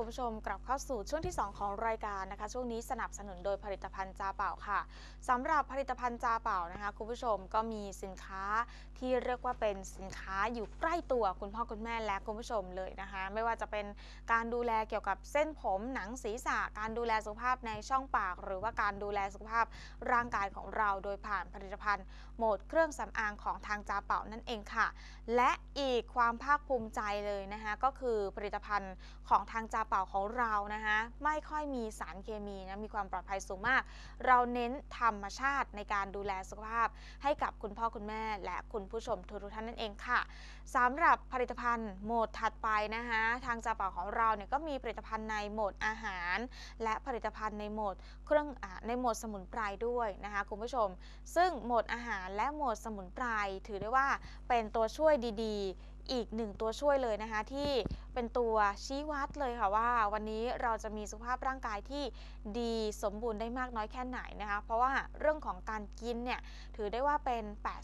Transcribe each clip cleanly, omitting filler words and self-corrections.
ผู้ชมกลับเข้าสู่ช่วงที่2ของรายการนะคะช่วงนี้สนับสนุนโดยผลิตภัณฑ์จาเป่าค่ะสำหรับผลิตภัณฑ์จาเป่านะคะคุณผู้ชมก็มีสินค้าที่เรียกว่าเป็นสินค้าอยู่ใกล้ตัวคุณพ่อคุณแม่และคุณผู้ชมเลยนะคะไม่ว่าจะเป็นการดูแลเกี่ยวกับเส้นผมหนังศีรษะการดูแลสุขภาพในช่องปากหรือว่าการดูแลสุขภาพร่างกายของเราโดยผ่านผลิตภัณฑ์โหมดเครื่องสำอางของทางจาเป่านั่นเองค่ะและอีกความภาคภูมิใจเลยนะคะก็คือผลิตภัณฑ์ของทางจาเป่าของเรานะคะไม่ค่อยมีสารเคมีนะมีความปลอดภัยสูงมากเราเน้นธรรมชาติในการดูแลสุขภาพให้กับคุณพ่อคุณแม่และคุณผู้ชมทุกท่านนั่นเองค่ะสำหรับผลิตภัณฑ์โหมดถัดไปนะคะทางจาเป่าของเราเนี่ยก็มีผลิตภัณฑ์ในโหมดอาหารและผลิตภัณฑ์ในโหมดในโหมดสมุนไพรด้วยนะคะคุณผู้ชมซึ่งโหมดอาหารและโหมดสมุนไพรถือได้ว่าเป็นตัวช่วยดีๆอีกหนึ่งตัวช่วยเลยนะคะที่เป็นตัวชี้วัดเลยค่ะว่าวันนี้เราจะมีสุขภาพร่างกายที่ดีสมบูรณ์ได้มากน้อยแค่ไหนนะคะเพราะว่าเรื่องของการกินเนี่ยถือได้ว่าเป็น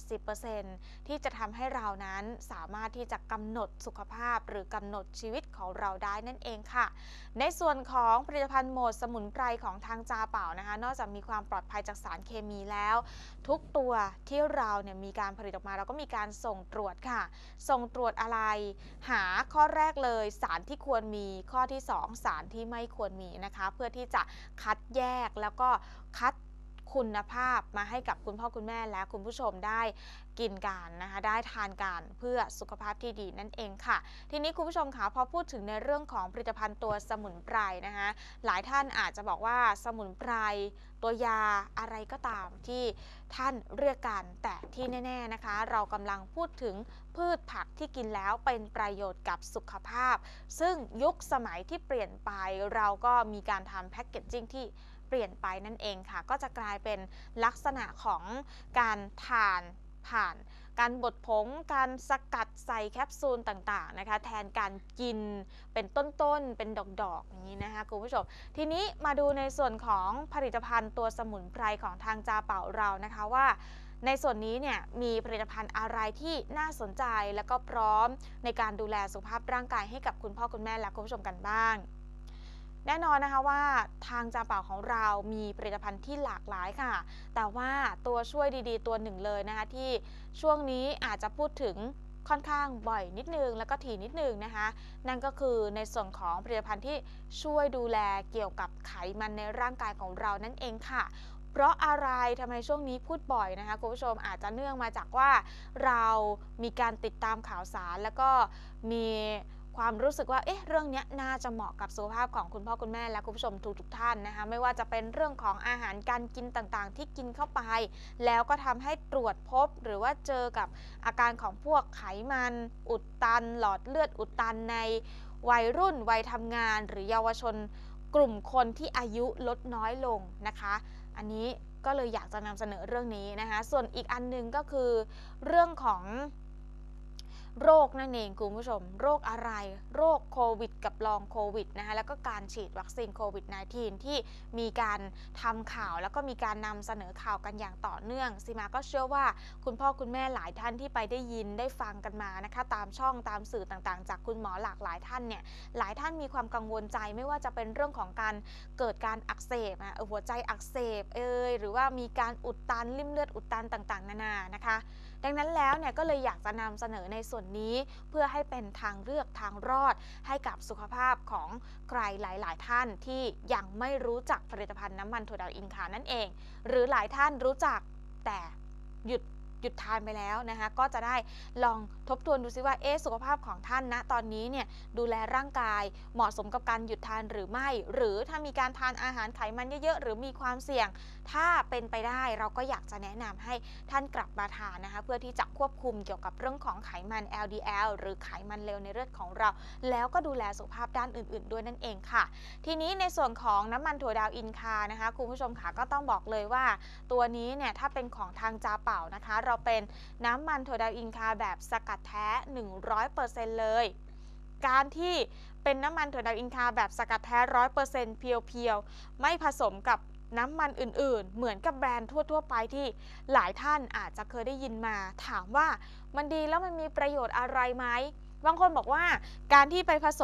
80% ที่จะทำให้เรานั้นสามารถที่จะกำหนดสุขภาพหรือกำหนดชีวิตของเราได้นั่นเองค่ะในส่วนของผลิตภัณฑ์โหมดสมุนไพรของทางจาเป่านะคะนอกจากมีความปลอดภัยจากสารเคมีแล้วทุกตัวที่เราเนี่ยมีการผลิตออกมาเราก็มีการส่งตรวจค่ะส่งตรวจอะไรหาข้อแรกเลยสารที่ควรมีข้อที่2สารที่ไม่ควรมีนะคะเพื่อที่จะคัดแยกแล้วก็คัดคุณภาพมาให้กับคุณพ่อคุณแม่และคุณผู้ชมได้กินกันนะคะได้ทานกันเพื่อสุขภาพที่ดีนั่นเองค่ะทีนี้คุณผู้ชมคะพอพูดถึงในเรื่องของผลิตภัณฑ์ตัวสมุนไพรนะคะหลายท่านอาจจะบอกว่าสมุนไพรตัวยาอะไรก็ตามที่ท่านเรียกกันแต่ที่แน่ๆนะคะเรากำลังพูดถึงพืชผักที่กินแล้วเป็นประโยชน์กับสุขภาพซึ่งยุคสมัยที่เปลี่ยนไปเราก็มีการทำแพ็กเกจจิ้งที่เปลี่ยนไปนั่นเองค่ะก็จะกลายเป็นลักษณะของการทานผ่านการบดผงการสกัดใส่แคปซูลต่างๆนะคะแทนการกินเป็นต้นๆเป็นดอกๆอย่างนี้นะคะคุณผู้ชมทีนี้มาดูในส่วนของผลิตภัณฑ์ตัวสมุนไพรของทางจาเป่าเรานะคะว่าในส่วนนี้เนี่ยมีผลิตภัณฑ์อะไรที่น่าสนใจและก็พร้อมในการดูแลสุขภาพร่างกายให้กับคุณพ่อคุณแม่และคุณผู้ชมกันบ้างแน่นอนนะคะว่าทางจาเป่าของเรามีผลิตภัณฑ์ที่หลากหลายค่ะแต่ว่าตัวช่วยดีๆตัวหนึ่งเลยนะคะที่ช่วงนี้อาจจะพูดถึงค่อนข้างบ่อยนิดนึงแล้วก็ถี่นิดนึงนะคะนั่นก็คือในส่วนของผลิตภัณฑ์ที่ช่วยดูแลเกี่ยวกับไขมันในร่างกายของเรานั่นเองค่ะเพราะอะไรทำไมช่วงนี้พูดบ่อยนะคะคุณผู้ชมอาจจะเนื่องมาจากว่าเรามีการติดตามข่าวสารแล้วก็มีความรู้สึกว่าเรื่องนี้น่าจะเหมาะกับสุขภาพของคุณพ่อคุณแม่และคุณผู้ชมทุกท่านนะคะไม่ว่าจะเป็นเรื่องของอาหารการกินต่างๆที่กินเข้าไปแล้วก็ทำให้ตรวจพบหรือว่าเจอกับอาการของพวกไขมันอุดตันหลอดเลือดอุดตันในวัยรุ่นวัยทำงานหรือเยาวชนกลุ่มคนที่อายุลดน้อยลงนะคะอันนี้ก็เลยอยากจะนำเสนอเรื่องนี้นะคะส่วนอีกอันนึงก็คือเรื่องของโรคนั่นเองคุณผู้ชมโรคอะไรโรคโควิดกับลองโควิดนะคะแล้วก็การฉีดวัคซีนโควิด -19 ที่มีการทำข่าวแล้วก็มีการนำเสนอข่าวกันอย่างต่อเนื่องซีมาก็เชื่อว่าคุณพ่อคุณแม่หลายท่านที่ไปได้ยินได้ฟังกันมานะคะตามช่องตามสื่อต่างๆจากคุณหมอหลากหลายท่านเนี่ยหลายท่านมีความกังวลใจไม่ว่าจะเป็นเรื่องของการเกิดการอักเสบหัวใจอักเสบหรือว่ามีการอุดตันริ่มเลือดอุดตันต่างๆนานานะคะดังนั้นแล้วเนี่ยก็เลยอยากจะนำเสนอในส่วนนี้เพื่อให้เป็นทางเลือกทางรอดให้กับสุขภาพของใครหลายๆท่านที่ยังไม่รู้จักผลิตภัณฑ์น้ำมันถั่วดาวอินคานั่นเองหรือหลายท่านรู้จักแต่หยุดทานไปแล้วนะคะก็จะได้ลองทบทวนดูซิว่าสุขภาพของท่านณตอนนี้เนี่ยดูแลร่างกายเหมาะสมกับการหยุดทานหรือไม่หรือถ้ามีการทานอาหารไขมันเยอะๆหรือมีความเสี่ยงถ้าเป็นไปได้เราก็อยากจะแนะนำให้ท่านกลับมาทานนะคะเพื่อที่จะควบคุมเกี่ยวกับเรื่องของไขมัน LDL หรือไขมันเลวในเลือดของเราแล้วก็ดูแลสุขภาพด้านอื่นๆด้วยนั่นเองค่ะทีนี้ในส่วนของน้ำมันถั่วดาวอินคานะคะคุณผู้ชมค่ะก็ต้องบอกเลยว่าตัวนี้เนี่ยถ้าเป็นของทางจาเป่านะคะเราเป็นน้ำมันถั่วดาวอินคาแบบสกัดแท้ 100% เลยการที่เป็นน้ำมันถั่วดาวอินคาแบบสกัดแท้ 100% เพียวๆไม่ผสมกับน้ำมันอื่นๆเหมือนกับแบรนด์ทั่วๆไปที่หลายท่านอาจจะเคยได้ยินมาถามว่ามันดีแล้วมันมีประโยชน์อะไรไหมบางคนบอกว่าการที่ไปผสมกับ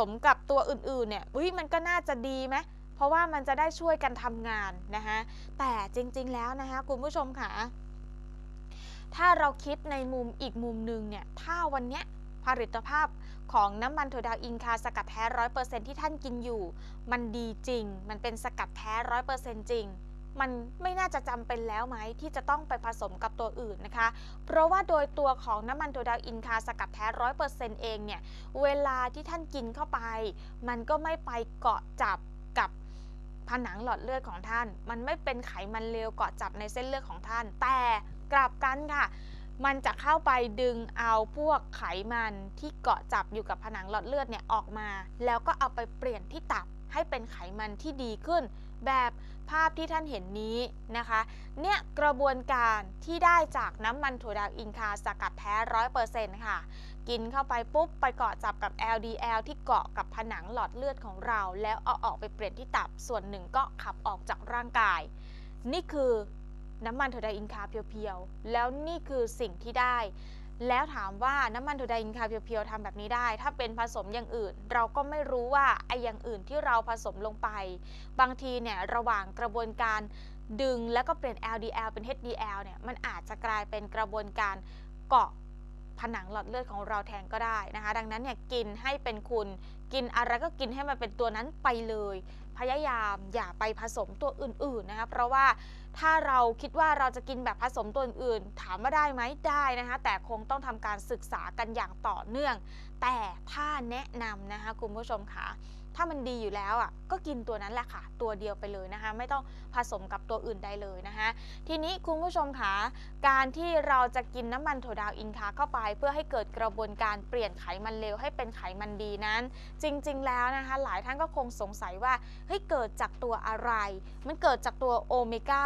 ตัวอื่นๆเนี่ยมันก็น่าจะดีไหมเพราะว่ามันจะได้ช่วยกันทำงานนะคะแต่จริงๆแล้วนะคะคุณผู้ชมค่ะถ้าเราคิดในมุมอีกมุมหนึ่งเนี่ยถ้าวันเนี้ยผลิตภาพของน้ำมันถั่วดาวอินคาสกัดแท้ 100% ที่ท่านกินอยู่มันดีจริงมันเป็นสกัดแท้ 100% จริงมันไม่น่าจะจำเป็นแล้วไหมที่จะต้องไปผสมกับตัวอื่นนะคะเพราะว่าโดยตัวของน้ำมันถั่วดาวอินคาสกัดแท้ 100% เองเนี่ยเวลาที่ท่านกินเข้าไปมันก็ไม่ไปเกาะจับกับผนังหลอดเลือดของท่านมันไม่เป็นไขมันเลวเกาะจับในเส้นเลือดของท่านแต่กลับกันค่ะมันจะเข้าไปดึงเอาพวกไขมันที่เกาะจับอยู่กับผนังหลอดเลือดเนี่ยออกมาแล้วก็เอาไปเปลี่ยนที่ตับให้เป็นไขมันที่ดีขึ้นแบบภาพที่ท่านเห็นนี้นะคะเนี่ยกระบวนการที่ได้จากน้ำมันถั่วดาวอินคาสกัดแท้ 100% ค่ะกินเข้าไปปุ๊บไปเกาะจับกับ LDL ที่เกาะกับผนังหลอดเลือดของเราแล้วเอาออกไปเปลี่ยนที่ตับส่วนหนึ่งก็ขับออกจากร่างกายนี่คือน้ำมันถั่วดาวอินคาเพียวๆแล้วนี่คือสิ่งที่ได้แล้วถามว่าน้ำมันถั่วดาวอินคาเพียวๆทำแบบนี้ได้ถ้าเป็นผสมอย่างอื่นเราก็ไม่รู้ว่าไอ้อย่างอื่นที่เราผสมลงไปบางทีเนี่ยระหว่างกระบวนการดึงแล้วก็เปลี่ยน LDL เป็น HDL เนี่ยมันอาจจะกลายเป็นกระบวนการเกาะผนังหลอดเลือดของเราแทนก็ได้นะคะดังนั้นเนี่ยกินให้เป็นคุณกินอะไรก็กินให้มันเป็นตัวนั้นไปเลยพยายามอย่าไปผสมตัวอื่นๆนะคะเพราะว่าถ้าเราคิดว่าเราจะกินแบบผสมตัวอื่นถามว่าได้ไหมได้นะคะแต่คงต้องทำการศึกษากันอย่างต่อเนื่องแต่ถ้าแนะนำนะคะคุณผู้ชมค่ะถ้ามันดีอยู่แล้วก็กินตัวนั้นแหละค่ะตัวเดียวไปเลยนะคะไม่ต้องผสมกับตัวอื่นได้เลยนะคะทีนี้คุณผู้ชมค่ะการที่เราจะกินน้ำมันถั่วดาวอินคาเข้าไปเพื่อให้เกิดกระบวนการเปลี่ยนไขมันเลวให้เป็นไขมันดีนั้นจริงๆแล้วนะคะหลายท่านก็คงสงสัยว่าเกิดจากตัวอะไรมันเกิดจากตัวโอเมก้า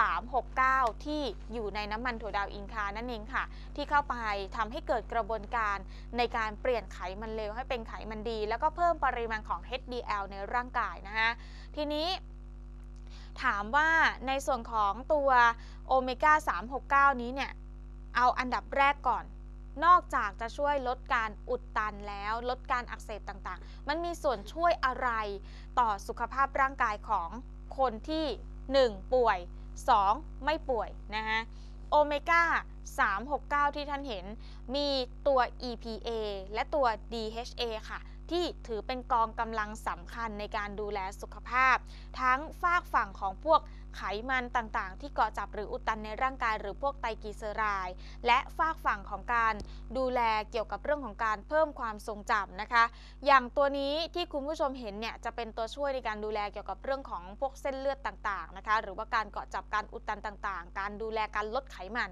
369ที่อยู่ในน้ำมันถั่วดาวอินคานั่นเองค่ะที่เข้าไปทำให้เกิดกระบวนการในการเปลี่ยนไขมันเลวให้เป็นไขมันดีแล้วก็เพิ่มปริมาณของ HDL ในร่างกายนะคะทีนี้ถามว่าในส่วนของตัวโอเมก้า369นี้เนี่ยเอาอันดับแรกก่อนนอกจากจะช่วยลดการอุดตันแล้วลดการอักเสบต่างๆมันมีส่วนช่วยอะไรต่อสุขภาพร่างกายของคนที่1ป่วย2ไม่ป่วยนะคะโอเมก้า369ที่ท่านเห็นมีตัว EPA และตัว DHA ค่ะที่ถือเป็นกองกำลังสำคัญในการดูแลสุขภาพทั้งฝากฝั่งของพวกไขมันต่างๆที่เกาะจับหรืออุดตันในร่างกายหรือพวกไตรกลีเซอไรด์และฝากฝั่งของการดูแลเกี่ยวกับเรื่องของการเพิ่มความทรงจำนะคะอย่างตัวนี้ที่คุณผู้ชมเห็นเนี่ยจะเป็นตัวช่วยในการดูแลเกี่ยวกับเรื่องของพวกเส้นเลือดต่างๆนะคะหรือว่าการเกาะจับการอุดตันต่างๆการดูแลการลดไขมัน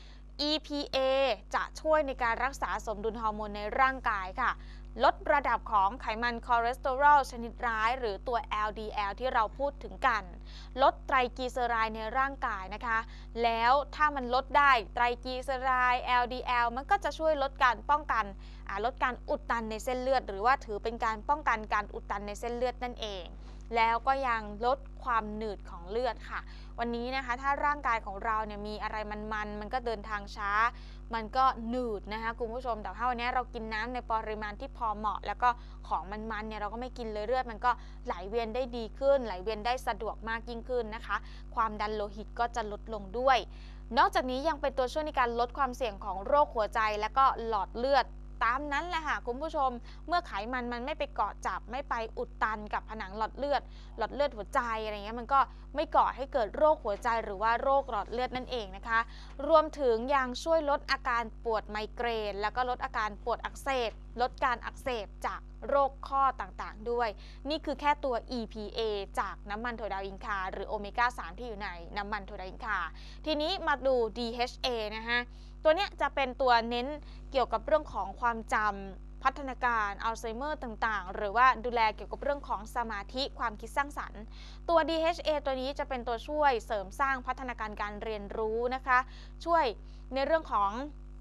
EPA จะช่วยในการรักษาสมดุลฮอร์โมนในร่างกายค่ะลดระดับของไขมันคอเลสเตอรอลชนิดร้ายหรือตัว LDL ที่เราพูดถึงกันลดไตรกลีเซอไรด์ในร่างกายนะคะแล้วถ้ามันลดได้ไตรกลีเซอไรด์ LDL มันก็จะช่วยลดการป้องกันลดการอุดตันในเส้นเลือดหรือว่าถือเป็นการป้องกันการอุดตันในเส้นเลือดนั่นเองแล้วก็ยังลดความหนืดของเลือดค่ะวันนี้นะคะถ้าร่างกายของเราเนี่ยมีอะไรมันก็เดินทางช้ามันก็หนืดนะคะคุณผู้ชมแต่ถ้าวันนี้เรากินน้ำในปริมาณที่พอเหมาะแล้วก็ของมันเนี่ยเราก็ไม่กินเลยเลือดมันก็ไหลเวียนได้ดีขึ้นไหลเวียนได้สะดวกมากยิ่งขึ้นนะคะความดันโลหิตก็จะลดลงด้วยนอกจากนี้ยังเป็นตัวช่วยในการลดความเสี่ยงของโรคหัวใจและก็หลอดเลือดตามนั้นแหละค่ะคุณผู้ชมเมื่อไขมันไม่ไปเกาะจับไม่ไปอุดตันกับผนังหลอดเลือดหัวใจอะไรเงี้ยมันก็ไม่ก่อให้เกิดโรคหัวใจหรือว่าโรคหลอดเลือดนั่นเองนะคะรวมถึงยังช่วยลดอาการปวดไมเกรนแล้วก็ลดอาการปวดอักเสบลดการอักเสบจากโรคข้อต่างๆด้วยนี่คือแค่ตัว EPA จากน้ำมันถั่วดาวอินคาหรือโอเมก้า3ที่อยู่ในน้ำมันถั่วดาวอินคาทีนี้มาดู DHA นะคะตัวนี้จะเป็นตัวเน้นเกี่ยวกับเรื่องของความจำพัฒนาการอัลไซเมอร์ต่างๆหรือว่าดูแลเกี่ยวกับเรื่องของสมาธิความคิดสร้างสรรค์ตัว DHA ตัวนี้จะเป็นตัวช่วยเสริมสร้างพัฒนาการการเรียนรู้นะคะช่วยในเรื่องของ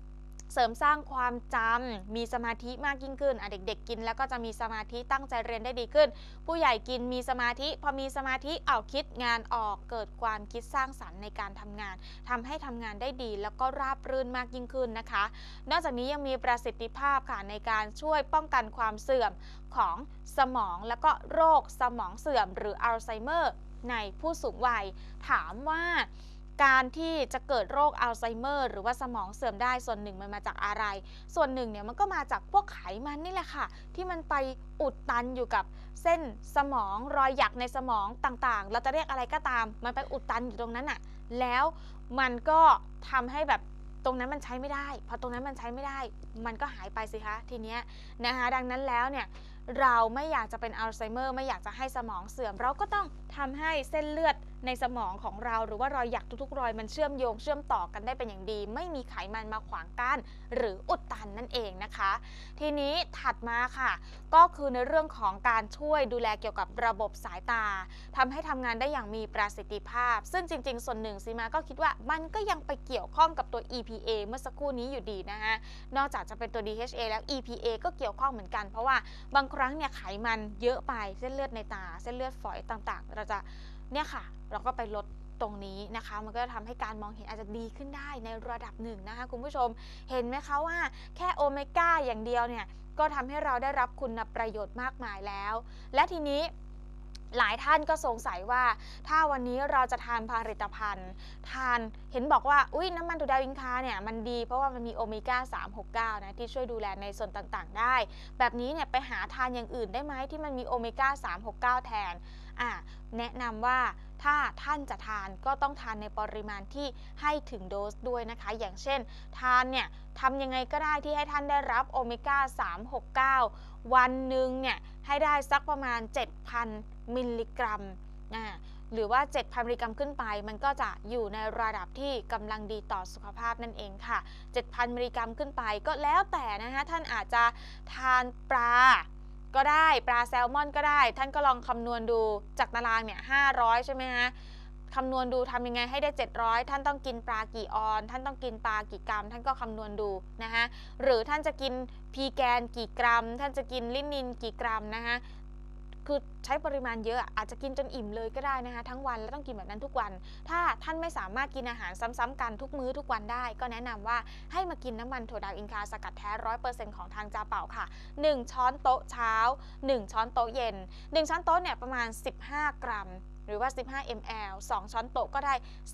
เสริมสร้างความจำมีสมาธิมากยิ่งขึ้นเด็กๆกินแล้วก็จะมีสมาธิตั้งใจเรียนได้ดีขึ้นผู้ใหญ่กินมีสมาธิพอมีสมาธิคิดงานออกเกิดความคิดสร้างสรรค์ในการทำงานทำให้ทำงานได้ดีแล้วก็ราบรื่นมากยิ่งขึ้นนะคะนอกจากนี้ยังมีประสิทธิภาพค่ะในการช่วยป้องกันความเสื่อมของสมองแล้วก็โรคสมองเสื่อมหรืออัลไซเมอร์ในผู้สูงวัยถามว่าการที่จะเกิดโรคอัลไซเมอร์หรือว่าสมองเสื่อมได้ส่วนหนึ่งมันมาจากอะไรส่วนหนึ่งเนี่ยมันก็มาจากพวกไขมันนี่แหละค่ะที่มันไปอุดตันอยู่กับเส้นสมองรอยหยักในสมองต่างๆเราจะเรียกอะไรก็ตามมันไปอุดตันอยู่ตรงนั้นน่ะแล้วมันก็ทำให้แบบตรงนั้นมันใช้ไม่ได้พอตรงนั้นมันใช้ไม่ได้มันก็หายไปสิคะทีเนี้ยนะคะดังนั้นแล้วเนี่ยเราไม่อยากจะเป็นอัลไซเมอร์ไม่อยากจะให้สมองเสื่อมเราก็ต้องทำให้เส้นเลือดในสมองของเราหรือว่ารอยหยักทุกๆรอยมันเชื่อมโยงเชื่อมต่อกันได้เป็นอย่างดีไม่มีไขมันมาขวางกั้นหรืออุดตันนั่นเองนะคะทีนี้ถัดมาค่ะก็คือในเรื่องของการช่วยดูแลเกี่ยวกับระบบสายตาทำให้ทำงานได้อย่างมีประสิทธิภาพซึ่งจริงๆส่วนหนึ่งซีมาก็คิดว่ามันก็ยังไปเกี่ยวข้องกับตัว EPA เมื่อสักครู่นี้อยู่ดีนะคะนอกจากจะเป็นตัว DHA แล้ว EPA ก็เกี่ยวข้องเหมือนกันเพราะว่าบางครั้งเนี่ยไขมันเยอะไปเส้นเลือดในตาเส้นเลือดฝอยต่างๆเราจะเนี่ยค่ะเราก็ไปลดตรงนี้นะคะมันก็ทำให้การมองเห็นอาจจะดีขึ้นได้ในระดับหนึ่งนะคะคุณผู้ชมเห็นไหมคะว่าแค่โอเมก้าอย่างเดียวเนี่ยก็ทำให้เราได้รับคุณประโยชน์มากมายแล้วและทีนี้หลายท่านก็สงสัยว่าถ้าวันนี้เราจะทานผลิตภัณฑ์ทานเห็นบอกว่าอุ๊ยน้ำมันถั่วดาวอินคาเนี่ยมันดีเพราะว่ามันมีโอเมก้า369นะที่ช่วยดูแลในส่วนต่างๆได้แบบนี้เนี่ยไปหาทานอย่างอื่นได้ไหมที่มันมีโอเมก้า369แทนแนะนำว่าถ้าท่านจะทานก็ต้องทานในปริมาณที่ให้ถึงโดสด้วยนะคะอย่างเช่นทานเนี่ยทำยังไงก็ได้ที่ให้ท่านได้รับโอเมก้า369วันหนึ่งเนี่ยให้ได้สักประมาณ 7,000 มิลลิกรัมหรือว่า 7,000 มิลลิกรัมขึ้นไปมันก็จะอยู่ในระดับที่กำลังดีต่อสุขภาพนั่นเองค่ะ 7,000 มิลลิกรัมขึ้นไปก็แล้วแต่นะคะท่านอาจจะทานปลาก็ได้ปลาแซลมอนก็ได้ท่านก็ลองคำนวณดูจากตารางเนี่ย500ใช่ไหมฮะคำนวณดูทำยังไงให้ได้700ท่านต้องกินปลากี่ออนท่านต้องกินปลากี่กรัมท่านก็คำนวณดูนะคะหรือท่านจะกินพีแกนกี่กรัมท่านจะกินลินินกี่กรัมนะคะคือใช้ปริมาณเยอะอาจจะกินจนอิ่มเลยก็ได้นะคะทั้งวันแล้วต้องกินแบบนั้นทุกวันถ้าท่านไม่สามารถกินอาหารซ้ำๆกันทุกมื้อทุกวันได้ก็แนะนำว่าให้มากินน้ำมันถั่วดาวอินคาสกัดแท้ 100% ของทางจาเป่าค่ะ1ช้อนโต๊ะเช้า1ช้อนโต๊ะเย็น1ช้อนโต๊ะเนี่ยประมาณ15 กรัมหรือว่า15 ml 2ช้อนโต๊ะก็ได้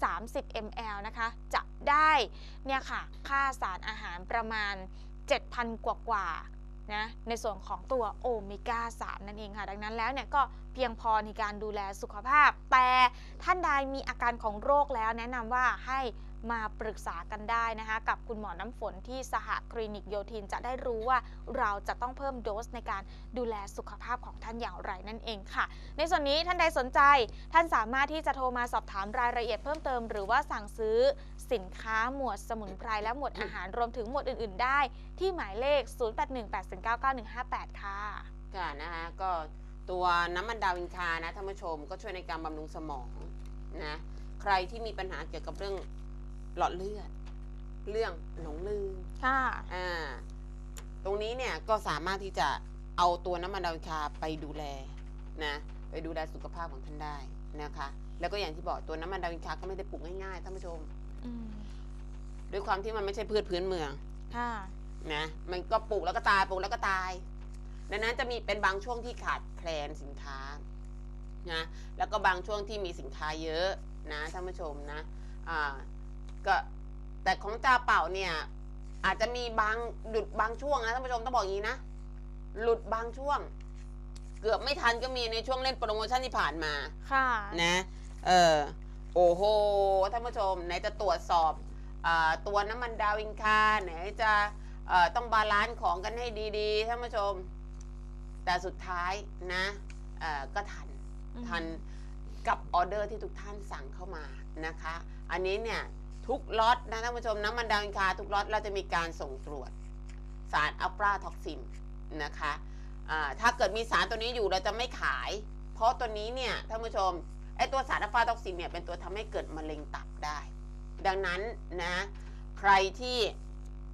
30 ml นะคะจะได้เนี่ยค่ะค่าสารอาหารประมาณ 7,000 กว่านะในส่วนของตัวโอเมก้า3นั่นเองค่ะดังนั้นแล้วเนี่ยก็เพียงพอในการดูแลสุขภาพแต่ท่านใดมีอาการของโรคแล้วแนะนำว่าให้มาปรึกษากันได้นะคะกับคุณหมอน้ำฝนที่สหคลินิกโยธินจะได้รู้ว่าเราจะต้องเพิ่มโดสในการดูแลสุขภาพของท่านอย่างไรนั่นเองค่ะในส่วนนี้ท่านใดสนใจท่านสามารถที่จะโทรมาสอบถามรายละเอียดเพิ่มเติมหรือว่าสั่งซื้อสินค้าหมวดสมุนไพรและหมวดอาหารรวมถึงหมวดอื่นๆได้ที่หมายเลข 0818099158 ค่ะค่ะนะคะก็ตัวน้ำมันดาวอินคานะท่านผู้ชมก็ช่วยในการบำรุงสมองนะใครที่มีปัญหาเกี่ยวกับเรื่องหลอดเลือดเรื่องหลงลืมค่ะตรงนี้เนี่ยก็สามารถที่จะเอาตัวน้ำมันดาวอินคาไปดูแลนะไปดูแลสุขภาพของท่านได้นะคะแล้วก็อย่างที่บอกตัวน้ำมันดาวอินคาก็ไม่ได้ปลูกง่ายๆท่านผู้ชมด้วยความที่มันไม่ใช่พืชพื้นเมืองนะมันก็ปลูกแล้วก็ตายปลูกแล้วก็ตายดังนั้นจะมีเป็นบางช่วงที่ขาดแคลนสินค้านะแล้วก็บางช่วงที่มีสินค้าเยอะนะท่านผู้ชมนะก็แต่ของจาเป่าเนี่ยอาจจะมีบางหลุดบางช่วงนะท่านผู้ชมต้องบอกอย่างนี้นะหลุดบางช่วงเกือบไม่ทันก็มีในช่วงเล่นโปรโมชั่นที่ผ่านมาค่ะนะโอ้โหท่านผู้ชมไหนจะตรวจสอบตัวน้ำมันดาวอินคาไหนจะต้องบาลานซ์ของกันให้ดีๆท่านผู้ชมแต่สุดท้ายนะก็ทันกับออเดอร์ที่ทุกท่านสั่งเข้ามานะคะอันนี้เนี่ยทุกล็อตนะท่านผู้ชมน้ำมันดาวอินคาทุกล็อตเราจะมีการส่งตรวจสารอัลตราท็อกซินนะคะถ้าเกิดมีสารตัวนี้อยู่เราจะไม่ขายเพราะตัวนี้เนี่ยท่านผู้ชมไอตัวสารอัลตราท็อกซินเนี่ยเป็นตัวทำให้เกิดมะเร็งตับได้ดังนั้นนะใครที่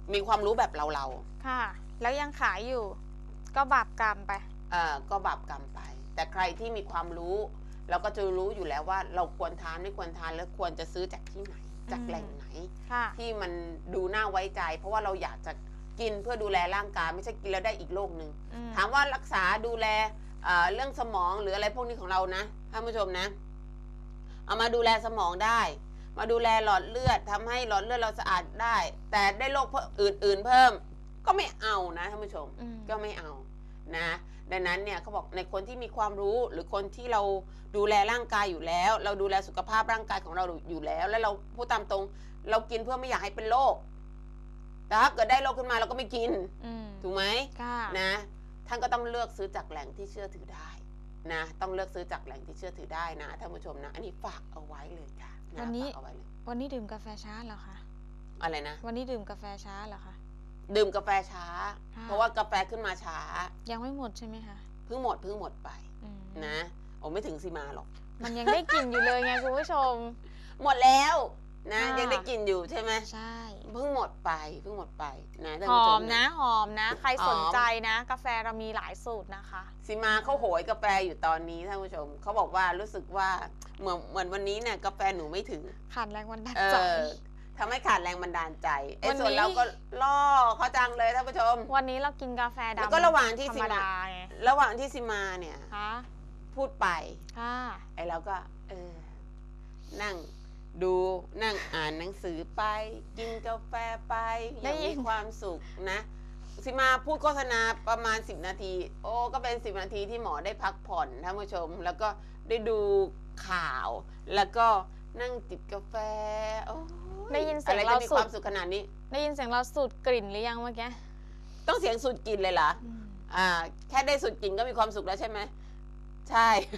มีความรู้แบบเราค่ะ แล้วยังขายอยู่ ก็บาปกรรมไปก็บาปกรรมไป แต่ใครที่มีความรู้เราก็จะรู้อยู่แล้วว่าเราควรทานไม่ควรทานแล้วควรจะซื้อจากที่ไหนจากแหล่งไหนค่ะที่มันดูน่าไว้ใจ เพราะว่าเราอยากจะกินเพื่อดูแลร่างกายไม่ใช่กินแล้วได้อีกโรคหนึ่ง ถามว่ารักษาดูแลเรื่องสมองหรืออะไรพวกนี้ของเรานะท่านผู้ชมนะเอามาดูแลสมองได้ มาดูแลหลอดเลือดทำให้หลอดเลือดเราสะอาดได้ แต่ได้โรคอื่นๆเพิ่มก็ไม่เอานะท่านผู้ชมก็ไม่เอานะดังนั้นเนี่ยเขาบอกในคนที่มีความรู้หรือคนที่เราดูแลร่างกายอยู่แล้ว เราดูแลสุขภาพร่างกายของเราอยู่แล้ว แล้วเราพูดตามตรงเรากินเพื่อไม่อยากให้เป็นโรคแต่ถ้าเกิดได้โรคขึ้นมาเราก็ไม่กินถูกไหมนะท่านก็ต้องเลือกซื้อจากแหล่งที่เชื่อถือได้นะต้องเลือกซื้อจากแหล่งที่เชื่อถือได้นะท่านผู้ชมนะอันนี้ฝากเอาไว้เลยค่ะวันนี้ฝากเอาไว้เลยวันนี้ดื่มกาแฟช้าเหรอคะอะไรนะวันนี้ดื่มกาแฟช้าเหรอคะดื่มกาแฟช้าเพราะว่ากาแฟขึ้นมาช้ายังไม่หมดใช่ไหมคะเพิ่งหมดไปนะโอ้ไม่ถึงซีมาหรอกมันยังได้กลิ่นอยู่เลยไงคุณผู้ชมหมดแล้วนะยังได้กลิ่นอยู่ใช่ไหมใช่เพิ่งหมดไปนะหอมนะหอมนะใครสนใจนะกาแฟเรามีหลายสูตรนะคะซีมาเขาโหยกาแฟอยู่ตอนนี้ท่านผู้ชมเขาบอกว่ารู้สึกว่าเหมือนวันนี้เนี่ยกาแฟหนูไม่ถึงขาดแรงบันดาลใจทำให้ขาดแรงบันดาลใจส่วนเราก็ล่อเขาจังเลยท่านผู้ชมวันนี้เรากินกาแฟดำแล้วก็ระหว่างที่ซีมาเนี่ยพูดไปไอ้เราก็นั่งดูนั่งอ่านหนังสือไปกินกาแฟไปอย่างมีความสุขนะซีมาพูดโฆษณาประมาณ10 นาทีโอ้ก็เป็น10 นาทีที่หมอได้พักผ่อนท่านผู้ชมแล้วก็ได้ดูข่าวแล้วก็นั่งจิบกาแฟโอ้ได้ยินเสียงเรามีความสุขขนาดนี้ได้ยินเสียงเราสูดกลิ่นหรือยังเมื่อกี้ต้องเสียงสูดกลิ่นเลยเหรอแค่ได้สูดกลิ่นก็มีความสุขแล้วใช่ไหมใช่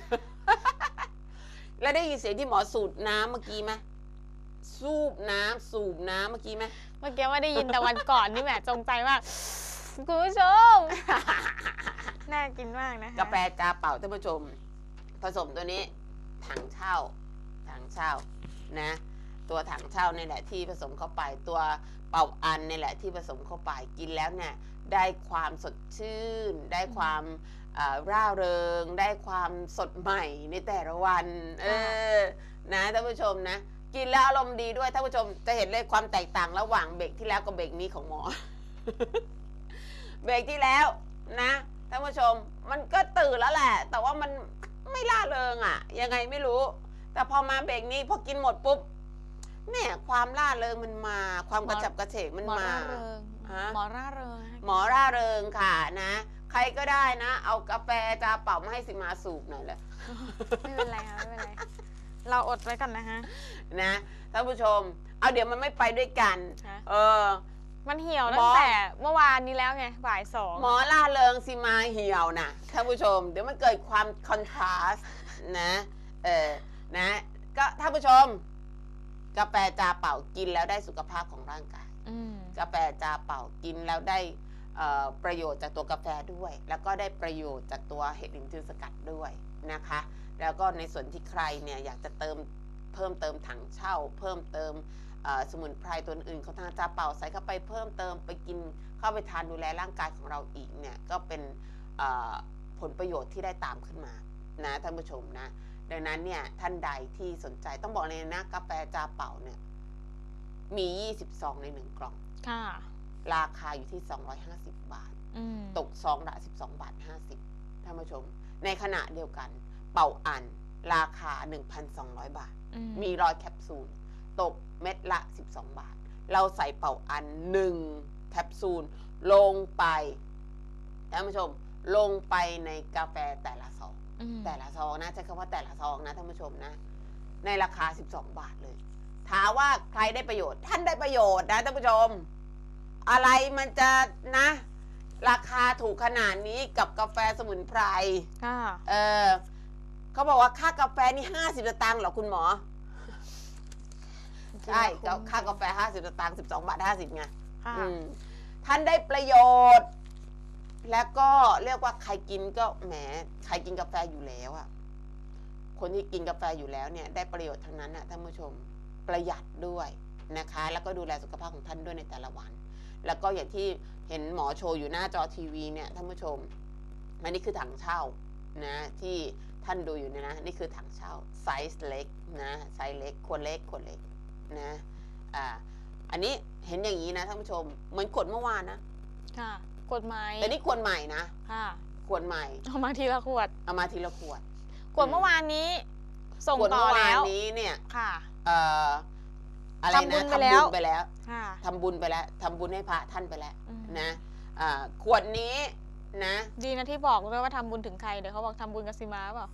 แล้วได้ยินเสียงที่หมอสูดน้ำเมื่อกี้ไหมสูบน้ำเมื่อกี้ไหมเมื่อกี้ไม่ได้ยินแต่วันก่อนนี่แหมจงใจมากคุณผู้ชมน่ากินมากนะกาแฟกาเป่าท่านผู้ชมผสมตัวนี้ถังเช่านะตัวถังเช่านี่แหละที่ผสมเข้าไปตัวเป่าอันนี่แหละที่ผสมเข้าไปกินแล้วเนี่ยได้ความสดชื่นได้ความร่าเริงได้ความสดใหม่ในแต่ละวันนะท่านผู้ชมนะกินแล้วอารมณ์ดีด้วยท่านผู้ชมจะเห็นเลยความแตกต่างระหว่างเบรกที่แล้วกับเบรกนี้ของหมอ เบรกที่แล้วนะท่านผู้ชมมันก็ตื่นแล้วแหละแต่ว่ามันไม่ล่าเริงอ่ะยังไงไม่รู้แต่พอมาเบรกนี้พอกินหมดปุ๊บเนี่ยความล่าเริงมันมาความกระฉับกระเฉงมันมาหมอร่าเริงค่ะนะใครก็ได้นะเอากาแฟจาเป่ามาให้สิมาสูบหน่อยเลยไม่เป็นไรค่ะไม่เป็นไรเราอดไว้กันนะฮะนะท่านผู้ชมเอาเดี๋ยวมันไม่ไปด้วยกันมันเหี่ยวตั้งแต่เมื่อวานนี้แล้วไงบ่าย2 หมอล่าเริงสิมาเหี่ยวนะท่านผู้ชมเดี๋ยวมันเกิดความคอนทราสต์นะนะก็ท่านผู้ชมกาแฟจาเป่ากินแล้วได้สุขภาพของร่างกายกาแฟจาเป่ากินแล้วได้ประโยชน์จากตัวกาแฟด้วยแล้วก็ได้ประโยชน์จากตัวเห็ดลินจือสกัดด้วยนะคะแล้วก็ในส่วนที่ใครเนี่ยอยากจะเพิ่มเติมถังเช่าเพิ่มเติมสมุนไพรตัวอื่นของทางจาเป่าใส่เข้าไปเพิ่มเติมไปกินเข้าไปทานดูแลร่างกายของเราอีกเนี่ยก็เป็นผลประโยชน์ที่ได้ตามขึ้นมานะท่านผู้ชมนะดังนั้นเนี่ยท่านใดที่สนใจต้องบอกเลยนะกาแฟจาเป่าเนี่ยมี20 ซองใน1 กล่องราคาอยู่ที่250 บาทตกซองละ12 บาท 50ท่านผู้ชมในขณะเดียวกันเป่าอันราคา 1,200 บาทมี100 แคปซูลตกเม็ดละ12 บาทเราใส่เป่าอัน1 แคปซูลลงไปท่านผู้ชมลงไปในกาแฟแต่ละซองนะใช้คำว่าแต่ละซองนะท่านผู้ชมนะในราคา12 บาทเลยถามว่าใครได้ประโยชน์ท่านได้ประโยชน์นะท่านผู้ชมอะไรมันจะนะราคาถูกขนาดนี้กับกาแฟสมุนไพรเขาบอกว่าค่ากาแฟนี่50 สตางค์เหรอคุณหมอใช่ค่ากาแฟ50 สตางค์12 บาท 50ไงท่านได้ประโยชน์แล้วก็เรียกว่าใครกินก็แหมใครกินกาแฟอยู่แล้วอ่ะคนที่กินกาแฟอยู่แล้วเนี่ยได้ประโยชน์ทั้งนั้นนะท่านผู้ชมประหยัดด้วยนะคะแล้วก็ดูแลสุขภาพของท่านด้วยในแต่ละวันแล้วก็อย่างที่เห็นหมอโชว์อยู่หน้าจอทีวีเนี่ยท่านผู้ชมอันนี้คือถังเช่านะที่ท่านดูอยู่เนี่ยนะนี่คือถังเช่าไซส์เล็กนะไซส์เล็กขวดเล็กนะอันนี้เห็นอย่างนี้นะท่านผู้ชมเหมือนขวดเมื่อวานนะค่ะขวดใหม่แต่นี่ขวดใหม่นะค่ะขวดใหม่เอามาทีละขวดเอามาทีละขวดขวดเมื่อวานนี้ส่งต่อแล้วนี้เนี่ยค่ะอะไรนะทำบุญไปแล้วทำบุญไปแล้วทำบุญให้พระท่านไปแล้วนะขวดนี้นะดีนะที่บอกด้วยว่าทำบุญถึงใครเดี๋ยวเขาบอกทำบุญกับซีมาเปล่า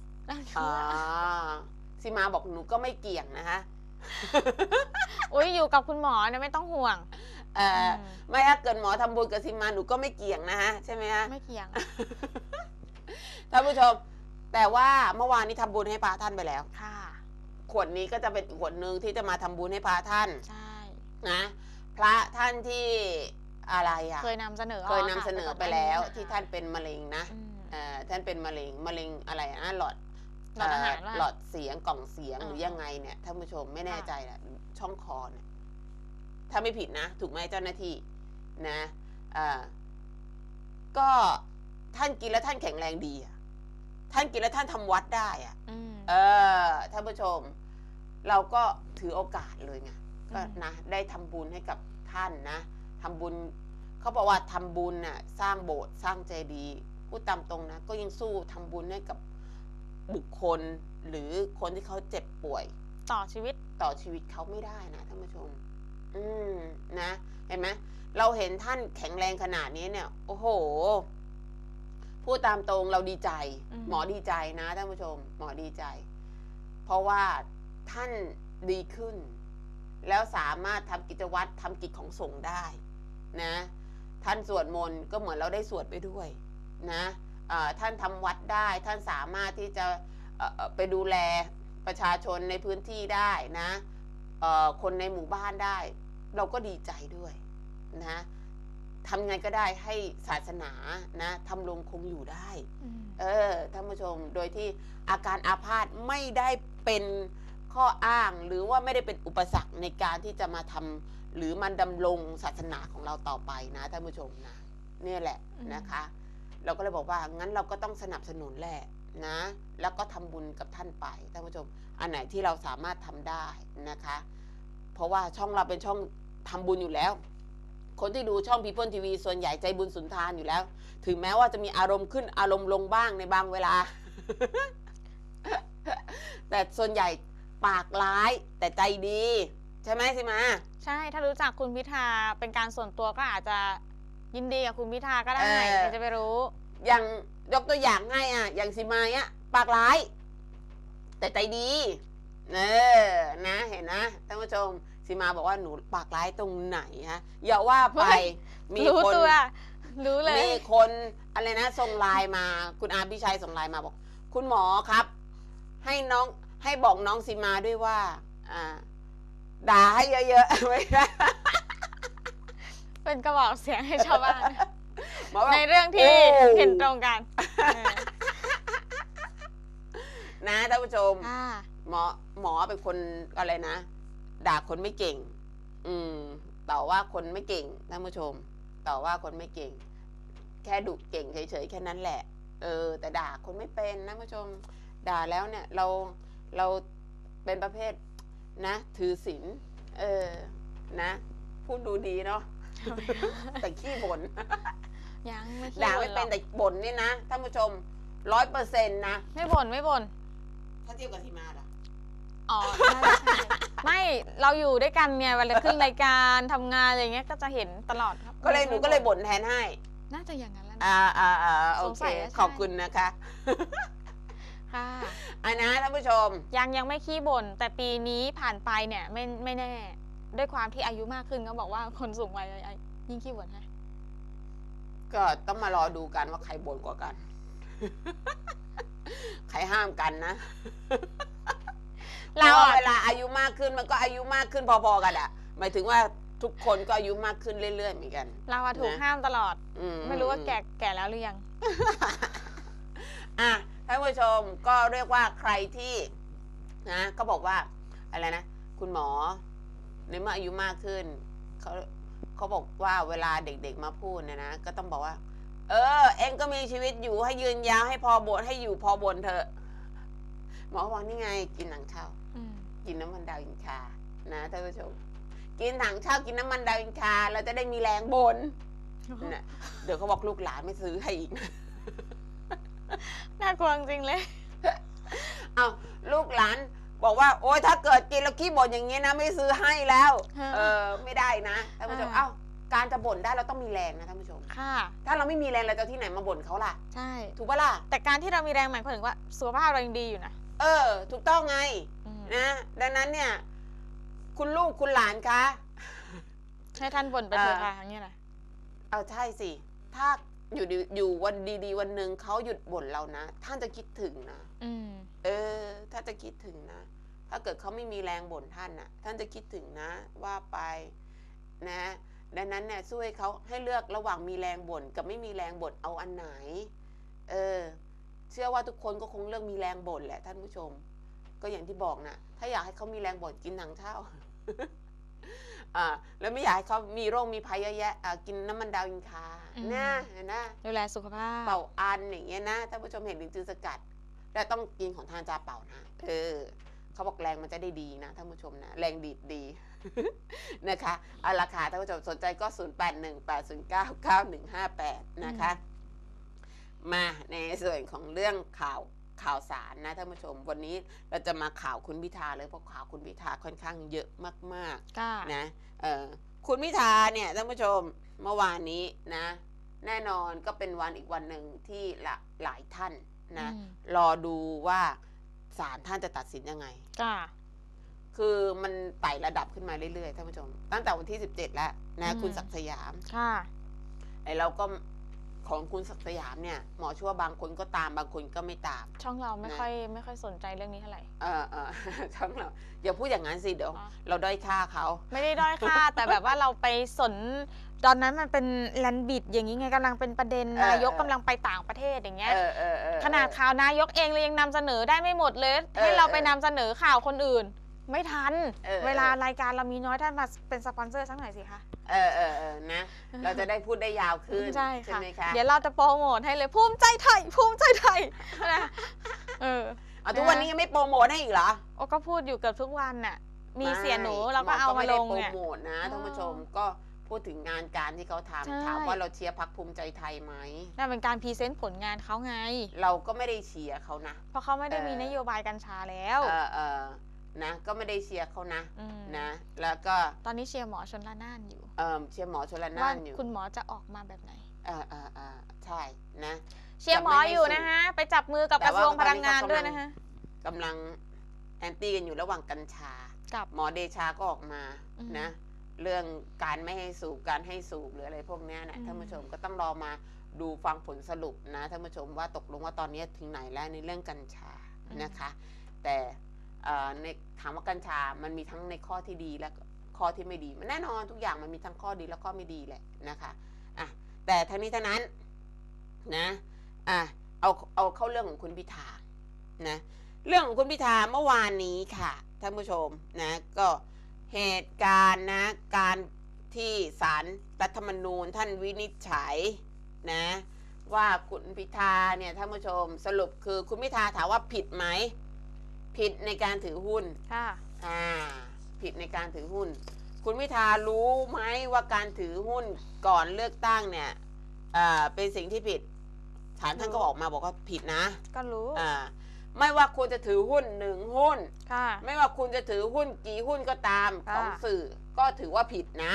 ซีมาบอกหนูก็ไม่เกี่ยงนะคะอุ้ยอยู่กับคุณหมอเนี่ยไม่ต้องห่วงไม่ถ้าเกิดหมอทำบุญกับซีมาหนูก็ไม่เกี่ยงนะฮะใช่ไหมฮะไม่เกี่ยงท่านผู้ชมแต่ว่าเมื่อวานนี้ทำบุญให้พระท่านไปแล้วค่ะขวดนี้ก็จะเป็นขวดหนึ่งที่จะมาทำบุญให้พระท่านใช่นะพระท่านที่อะไรเคยนำเสนอไปแล้วที่ท่านเป็นมะเร็งนะท่านเป็นมะเร็งอะไรนะหลอดเสียงกล่องเสียงหรือยังไงเนี่ยท่านผู้ชมไม่แน่ใจแหละช่องคอเนี่ยถ้าไม่ผิดนะถูกไหมเจ้าหน้าที่นะก็ท่านกินแล้วท่านแข็งแรงดีท่านกินแล้วท่านทำวัดได้ท่านผู้ชมเราก็ถือโอกาสเลยไงก็นะได้ทำบุญให้กับท่านนะทำบุญเขาบอกว่าทำบุญน่ะสร้างโบสถ์สร้างเจดีย์พูดตามตรงนะก็ยังสู้ทำบุญให้กับบุคคลหรือคนที่เขาเจ็บป่วยต่อชีวิตเขาไม่ได้นะท่านผู้ชมนะเห็นไหมเราเห็นท่านแข็งแรงขนาดนี้เนี่ยโอ้โหพูดตามตรงเราดีใจหมอดีใจนะท่านผู้ชมหมอดีใจเพราะว่าท่านดีขึ้นแล้วสามารถทำกิจวัตรทำกิจของสงฆ์ได้นะท่านสวดมนต์ก็เหมือนเราได้สวดไปด้วยนะท่านทำวัดได้ท่านสามารถที่จะไปดูแลประชาชนในพื้นที่ได้นะคนในหมู่บ้านได้เราก็ดีใจด้วยนะทำไงก็ได้ให้ศาสนานะทำรงคงอยู่ได้ท่านผู้ชมโดยที่อาการอาพาธไม่ได้เป็นข้ออ้างหรือว่าไม่ได้เป็นอุปสรรคในการที่จะมาทำหรือมันดำรงศาสนาของเราต่อไปนะท่านผู้ชมนะนี่แหละนะคะเราก็เลยบอกว่างั้นเราก็ต้องสนับสนุนแหละนะแล้วก็ทำบุญกับท่านไปท่านผู้ชมอันไหนที่เราสามารถทำได้นะคะเพราะว่าช่องเราเป็นช่องทำบุญอยู่แล้วคนที่ดูช่อง People TV ส่วนใหญ่ใจบุญสุนทานอยู่แล้วถึงแม้ว่าจะมีอารมณ์ขึ้นอารมณ์ลงบ้างในบางเวลา แต่ส่วนใหญ่ปากร้ายแต่ใจดีใช่ไหมสิมาใช่ถ้ารู้จักคุณพิธาเป็นการส่วนตัวก็อาจจะยินดีกับคุณพิธาก็ได้ใครจะไปรู้อย่างยกตัวอย่างให้อย่างสิมาเนี่ยปากร้ายแต่ใจดีนะเห็นนะท่านผู้ชมสิมาบอกว่าหนูปากร้ายตรงไหนฮะอย่าว่าไปมีคนรู้เลยมีคนอะไรนะส่งไลน์มาคุณอาพี่ชัยส่งไลน์มาบอกคุณหมอครับให้บอกน้องสิมาด้วยว่าด่าให้เยอะๆไว้เป็นกระบอกเสียงให้ชาวบ้านในเรื่องที่เห็นตรงกันนะท่านผู้ชมหมอเป็นคนอะไรนะด่าคนไม่เก่งต่อว่าคนไม่เก่งท่านผู้ชมต่อว่าคนไม่เก่งแค่ดุเก่งเฉยๆแค่นั้นแหละแต่ด่าคนไม่เป็นนะท่านผู้ชมด่าแล้วเนี่ยเราเป็นประเภทนะถือศีลนะพูดดูดีเนาะแต่ขี้บ่นยังไม่ขี้ด่าไม่เป็นแต่บ่นนี่นะท่านผู้ชม 100% นะไม่บ่นถ้าเทียบกับทีมาล่ะไม่เราอยู่ด้วยกันเนี่ยเวลาขึ้นรายการทำงานอะไรเงี้ยก็จะเห็นตลอดครับหนูก็เลยบ่นแทนให้น่าจะอย่างนั้นแล้วโอเคขอบคุณนะคะค่ะนะท่านผู้ชมยังไม่ขี้บ่นแต่ปีนี้ผ่านไปเนี่ยไม่แน่ด้วยความที่อายุมากขึ้นก็บอกว่าคนสูงวัยยิ่งขี้บ่นให้ก็ต้องมารอดูกันว่าใครบ่นกว่ากันใครห้ามกันนะเราเวลาอายุมากขึ้นมันก็อายุมากขึ้นพอๆกันหมายถึงว่าทุกคนก็อายุมากขึ้นเรื่อยๆเหมือนกันเราถูกห้ามตลอดไม่รู้ว่าแก่แล้วหรือยังท่านผู้ชมก็เรียกว่าใครที่นะก็บอกว่าอะไรนะคุณหมอในเมื่ออายุมากขึ้นเขาบอกว่าเวลาเด็กๆมาพูดเนี่ยนะก็ต้องบอกว่าเองก็มีชีวิตอยู่ให้ยืนยาวให้พอบนให้อยู่พอบนเถอะหมอบอกนี่ไงกินหนังเช่ากินน้ำมันดาวอินคานะท่านผู้ชมกินถังเช่ากินน้ำมันดาวอินคาเราจะได้มีแรงบนนะเดี๋ยวเขาบอกลูกหลานไม่ซื้อให้อีกน่ากลัวจริงเลยเอาลูกหลานบอกว่าโอ๊ยถ้าเกิดกินแล้วขี้บ่นอย่างเงี้ยนะไม่ซื้อให้แล้วไม่ได้นะท่านผู้ชมการจะบ่นได้เราต้องมีแรงนะท่านผู้ชมค่ะถ้าเราไม่มีแรงเราจะที่ไหนมาบ่นเขาล่ะใช่ถูกปะล่ะแต่การที่เรามีแรงหมายความถึงว่าสุขภาพเรายังดีอยู่นะถูกต้องไงนะดังนั้นเนี่ยคุณลูกคุณหลานคะให้ท่านบ่นไปเถอะค่ะอย่างเงี้ยนะใช่สิถ้าอยู่วันดีๆวันหนึ่งเขาหยุดบ่นเรานะท่านจะคิดถึงนะถ้าจะคิดถึงนะถ้าเกิดเขาไม่มีแรงบ่นท่านน่ะท่านจะคิดถึงนะว่าไปนะดังนั้นเนี่ยช่วยเขาให้เลือกระหว่างมีแรงบ่นกับไม่มีแรงบ่นเอาอันไหนเชื่อว่าทุกคนก็คงเลือกมีแรงบ่นแหละท่านผู้ชมก็อย่างที่บอกนะถ้าอยากให้เขามีแรงบ่นกินหนังเช่า แล้วไม่อยากให้เขามีโรคมีภัยเยอะแยะกินน้ำมันดาวอินคานะดูแลสุขภาพเป่าอันอย่างเงี้ยนะท่านผู้ชมเห็นลินจือสกัดแล้วต้องกินของทานจาเป่านะเขาบอกแรงมันจะได้ดีนะท่านผู้ชมนะแรงดีดดี นะคะเอาราคาท่านผู้ชมสนใจก็0818099158นะคะมาในส่วนของเรื่องข่าวสารนะท่านผู้ชมวันนี้เราจะมาข่าวคุณพิธาเลยเพราะข่าวคุณพิธาค่อนข้างเยอะมากๆนะคุณพิธาเนี่ยท่านผู้ชมเมื่อวานนี้นะแน่นอนก็เป็นวันอีกวันหนึ่งที่หลายท่านนะรอดูว่าศาลท่านจะตัดสินยังไงคือมันไต่ระดับขึ้นมาเรื่อยๆท่านผู้ชมตั้งแต่วันที่17แล้วนะคุณศักดิ์สยามเราก็ของคุณศักดิ์สยามเนี่ยหมอชั่วบางคนก็ตามบางคนก็ไม่ตามช่องเราไม่ค่อยสนใจเรื่องนี้เท่าไหร่ช่องเราอย่าพูดอย่างนั้นสิเดี๋ยวเราด้อยค่าเขาไม่ได้ด้อยค่า แต่แบบว่าเราไปสนตอนนั้นมันเป็นแลนบิดอย่างนี้ไงกำลังเป็นประเด็นนายกกำลังไปต่างประเทศอย่างเงี้ยขนาดข่าวนายกเองเลยยังนำเสนอได้ไม่หมดเลยให้เราไปนำเสนอข่าวคนอื่นไม่ทันเวลารายการเรามีน้อยท่านมาเป็นสปอนเซอร์สักหน่อยสิคะนะเราจะได้พูดได้ยาวขึ้นใช่ไหมคะเดี๋ยวเราจะโปรโมทให้เลยภูมิใจไทยภูมิใจไทยนะทุกวันนี้ยังไม่โปรโมทให้อีกเหรอก็พูดอยู่เกือบทุกวันน่ะมีเสียหนูเราก็เอามาลงเนี่ยโปรโมทนะท่านผู้ชมก็พูดถึงงานการที่เขาทำถามว่าเราเชียร์พรรคภูมิใจไทยไหมนั่นเป็นการพรีเซนต์ผลงานเขาไงเราก็ไม่ได้เชียร์เขานะเพราะเขาไม่ได้มีนโยบายกัญชาแล้วนะก็ไม่ได้เชียร์เขานะแล้วก็ตอนนี้เชียร์หมอชลน่านอยู่เชียร์หมอชลน่านอยู่คุณหมอจะออกมาแบบไหนใช่นะเชียร์หมออยู่นะฮะไปจับมือกับกระทรวงพลังงานด้วยนะฮะกำลังแอนตี้กันอยู่ระหว่างกัญชากับหมอเดชาก็ออกมานะเรื่องการไม่ให้สูบการให้สูบหรืออะไรพวกนี้นะท่านผู้ชมก็ต้องรอมาดูฟังผลสรุปนะท่านผู้ชมว่าตกลงว่าตอนนี้ถึงไหนแล้วในเรื่องกัญชานะคะแต่ในถามว่ากัญชามันมีทั้งในข้อที่ดีและข้อที่ไม่ดีมันแน่นอนทุกอย่างมันมีทั้งข้อดีและข้อไม่ดีแหละนะคะแต่ทั้งนี้ทั้งนั้นนะเอาเข้าเรื่องของคุณพิธานะเรื่องของคุณพิธาเมื่อวานนี้ค่ะท่านผู้ชมนะก็เหตุการณ์นะการที่ศาลรัฐธรรมนูญท่านวินิจฉัยนะว่าคุณพิธาเนี่ยท่านผู้ชมสรุปคือคุณพิธาถามว่าผิดไหมผิดในการถือหุ้นผิดในการถือหุ้นคุณพิธารู้ไหมว่าการถือหุ้นก่อนเลือกตั้งเนี่ยเป็นสิ่งที่ผิดศาลท่านก็ออกมาบอกว่าผิดนะก็รู้ไม่ว่าคุณจะถือหุ้น1หุ้นไม่ว่าคุณจะถือหุ้นกี่หุ้นก็ตามของสื่อก็ถือว่าผิดนะ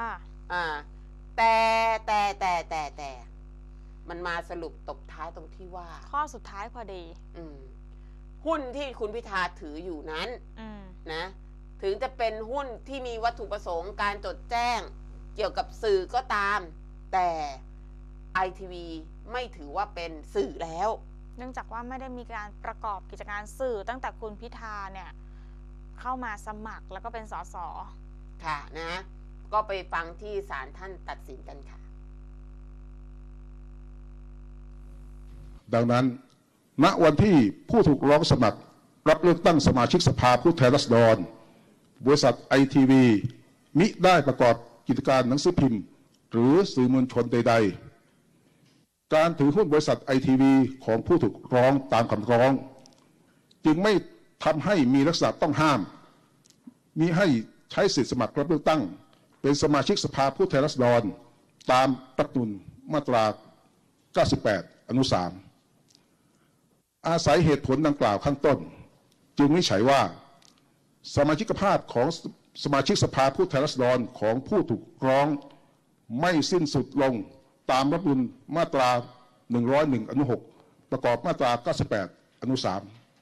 แต่มันมาสรุปตบท้ายตรงที่ว่าข้อสุดท้ายพอดีหุ้นที่คุณพิธาถืออยู่นั้นนะถึงจะเป็นหุ้นที่มีวัตถุประสงค์การจดแจ้งเกี่ยวกับสื่อก็ตามแต่ ITV ไม่ถือว่าเป็นสื่อแล้วเนื่องจากว่าไม่ได้มีการประกอบกิจการสื่อตั้งแต่คุณพิธาเนี่ยเข้ามาสมัครแล้วก็เป็นสสค่ะนะก็ไปฟังที่ศาลท่านตัดสินกันค่ะดังนั้นณวันที่ผู้ถูกร้องสมัครรับเลือกตั้งสมาชิกสภาผู้แทนราษฎรบริษัท ITV มิได้ประกอบกิจการหนังสือพิมพ์ หรือสื่อมวลชนใดๆการถือหุ้นบริษัทไอทีวีของผู้ถูกร้องตามคำร้องจึงไม่ทำให้มีลักษณะต้องห้ามมิให้ใช้สิทธิสมัครรับเลือกตั้งเป็นสมาชิกสภาผู้แทนราษฎรตามรัฐธรรมนูญมาตรา 98 อนุ 3 อาศัยเหตุผลดังกล่าวข้างต้นจึงวินิจฉัยว่าสมาชิกภาพของสมาชิกสภาผู้แทนราษฎรของผู้ถูกร้องไม่สิ้นสุดลงตามรัฐธรรมนูญมาตรา 101 อนุ 6 ประกอบมาตรา 98 อนุ 3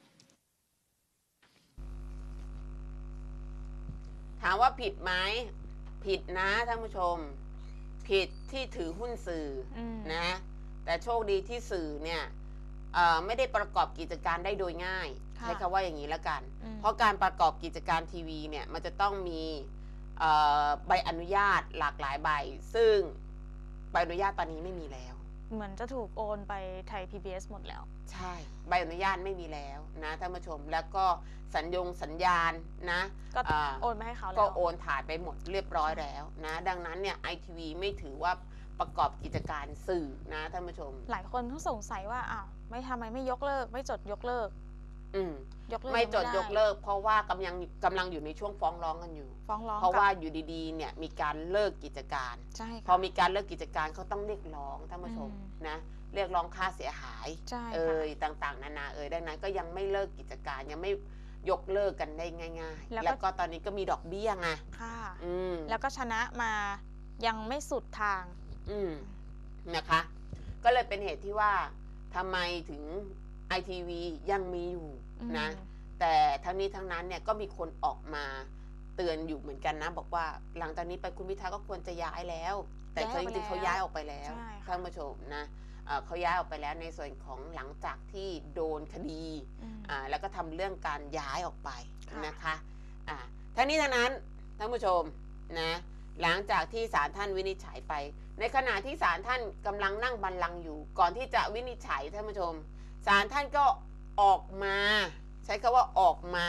ถามว่าผิดไหมผิดนะท่านผู้ชมผิดที่ถือหุ้นสื่อนะแต่โชคดีที่สื่อเนี่ยไม่ได้ประกอบกิจการได้โดยง่ายใช้คำว่าอย่างนี้แล้วกันเพราะการประกอบกิจการทีวีเนี่ยมันจะต้องมีใบอนุญาตหลากหลายใบซึ่งใบอนุญาตตอนนี้ไม่มีแล้วเหมือนจะถูกโอนไปไทย PBS หมดแล้วใช่ใบอนุญาตไม่มีแล้วนะท่านผู้ชมแล้วก็สัญญาณนะก็โอนไปให้เขาแล้วก็โอนถ่ายไปหมดเรียบร้อยแล้วนะดังนั้นเนี่ย ITV ไม่ถือว่าประกอบกิจการสื่อนะท่านผู้ชมหลายคนต้องสงสัยว่าอ้าวไม่ทำไมไม่ยกเลิกไม่จดยกเลิกไม่จดยกเลิกเพราะว่ากำลังอยู่ในช่วงฟ้องร้องกันอยู่ฟ้องร้องเพราะว่าอยู่ดีๆเนี่ยมีการเลิกกิจการใช่พอมีการเลิกกิจการเขาต้องเรียกร้องท่านผู้ชมนะเรียกร้องค่าเสียหายต่างๆนานาดังนั้นก็ยังไม่เลิกกิจการยังไม่ยกเลิกกันได้ง่ายๆแล้วก็ตอนนี้ก็มีดอกเบี้ยไงค่ะแล้วก็ชนะมายังไม่สุดทางนะคะก็เลยเป็นเหตุที่ว่าทำไมถึง ITV ยังมีอยู่นะแต่ทั้งนี้ทั้งนั้นเนี่ยก็มีคนออกมาเตือนอยู่เหมือนกันนะบอกว่าหลังจากนี้ไปคุณพิธาก็ควรจะย้ายแล้วแต่จริงๆเขาย้ายออกไปแล้วท่านผู้ชมนะเขาย้ายออกไปแล้วในส่วนของหลังจากที่โดนคดีแล้วก็ทำเรื่องการย้ายออกไปนะคะทั้งนี้ทั้งนั้นท่านผู้ชมนะหลังจากที่ศาลท่านวินิจฉัยไปในขณะที่ศาลท่านกำลังนั่งบัลลังก์อยู่ก่อนที่จะวินิจฉัยท่านผู้ชมศาลท่านก็ออกมาใช้คำว่าออกมา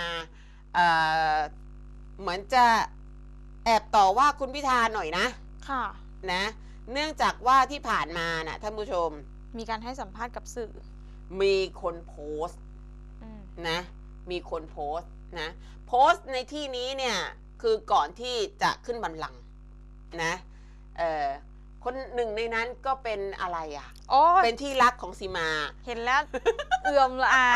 เหมือนจะแอบต่อว่าคุณพิธาหน่อยนะค่ะนะเนื่องจากว่าที่ผ่านมานะท่านผู้ชมมีการให้สัมภาษณ์กับสื่อมีคนโพสต์นะมีคนโพสต์นะโพสต์ในที่นี้เนี่ยคือก่อนที่จะขึ้นบัลลังก์นะคนหนึ่งในนั้นก็เป็นอะไรอ่ะเป็นที่รักของซีมาเห็นแล้วเอื่อมละอา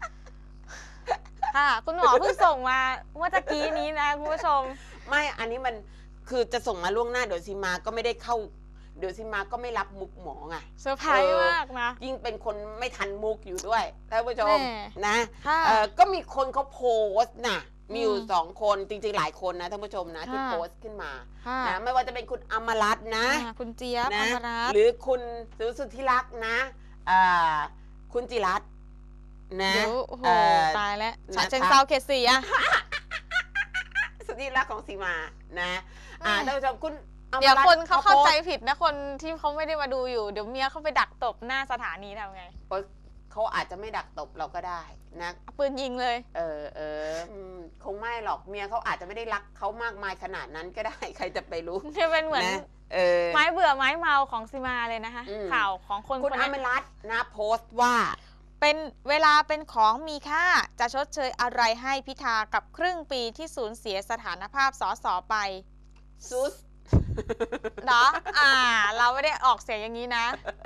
ค่ะคุณหมอเพิ่งส่งมาเมื่อตะกี้นี้นะคุณผู้ชมไม่อันนี้มันคือจะส่งมาล่วงหน้าเดี๋ยวซีมาก็ไม่ได้เข้าเดี๋ยวซีมาก็ไม่รับมุกหมอไงเซอร์ไพรส์มากนะยิ่งเป็นคนไม่ทันมุกอยู่ด้วยท่านผู้ชมนะก็มีคนเขาโพสต์นะมีอยู่2 คนจริงๆหลายคนนะท่านผู้ชมนะที่โพสต์ขึ้นมานะไม่ว่าจะเป็นคุณอมรัตน์นะคุณเจี๊ยบอมรัตน์หรือคุณสุทธิรักษ์นะคุณจิรัตน์นะโอ้โหตายแล้วฉะเชิงเซาเขต 4อะสุทธิรักษ์ของสีมานะท่านผู้ชมคุณเดี๋ยวคนเขาเข้าใจผิดนะคนที่เขาไม่ได้มาดูอยู่เดี๋ยวเมียเขาไปดักตบหน้าสถานีทำไงเขาอาจจะไม่ดักตบเราก็ได้นะปืนยิงเลยคงไม่หรอกเมียเขาอาจจะไม่ได้รักเขามากมายขนาดนั้นก็ได้ใครจะไปรู้จะเป็นเหมือนไม้เบื่อไม้เมาของซีมาเลยนะคะข่าวของคนคุณอมรัตน์นะโพสต์ว่าเป็นเวลาเป็นของมีค่าจะชดเชยอะไรให้พิธากับครึ่งปีที่สูญเสียสถานภาพสสไปซุสเหรอเราไม่ได้ออกเสียงอย่างนี้นะ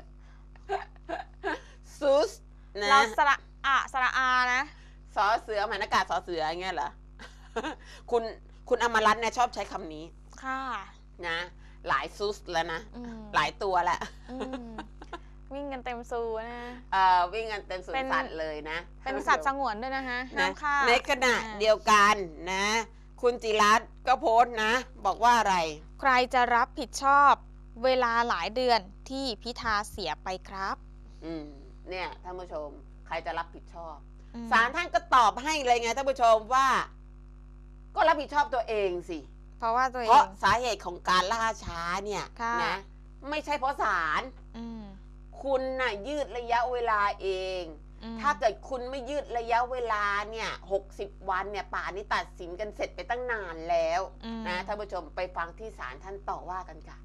ซุสเราสระอานะสอเสือหมายอากาศสอเสืออย่างเงี้ยเหรอคุณอมรัตน์เนี่ยชอบใช้คำนี้ค่ะนะหลายซุสแล้วนะหลายตัวแล้ววิ่งกันเต็มซูนะวิ่งกันเต็มสวนสัตว์เลยนะเป็นสัตว์สงวนด้วยนะคะในขณะเดียวกันนะคุณจิรัตน์ก็โพสต์นะบอกว่าอะไรใครจะรับผิดชอบเวลาหลายเดือนที่พิธาเสียไปครับเนี่ยท่านผู้ชมใครจะรับผิดชอบศาลท่านก็ตอบให้เลยไงท่านผู้ชมว่าก็รับผิดชอบตัวเองสิเพราะว่าตัวเองเพราะสาเหตุของการล่าช้าเนี่ยนะไม่ใช่เพราะศาลคุณน่ะยืดระยะเวลาเองถ้าเกิดคุณไม่ยืดระยะเวลาเนี่ย60 วันเนี่ยป่านนี้ตัดสินกันเสร็จไปตั้งนานแล้วนะท่านผู้ชมไปฟังที่ศาลท่านต่อว่ากันค่ะ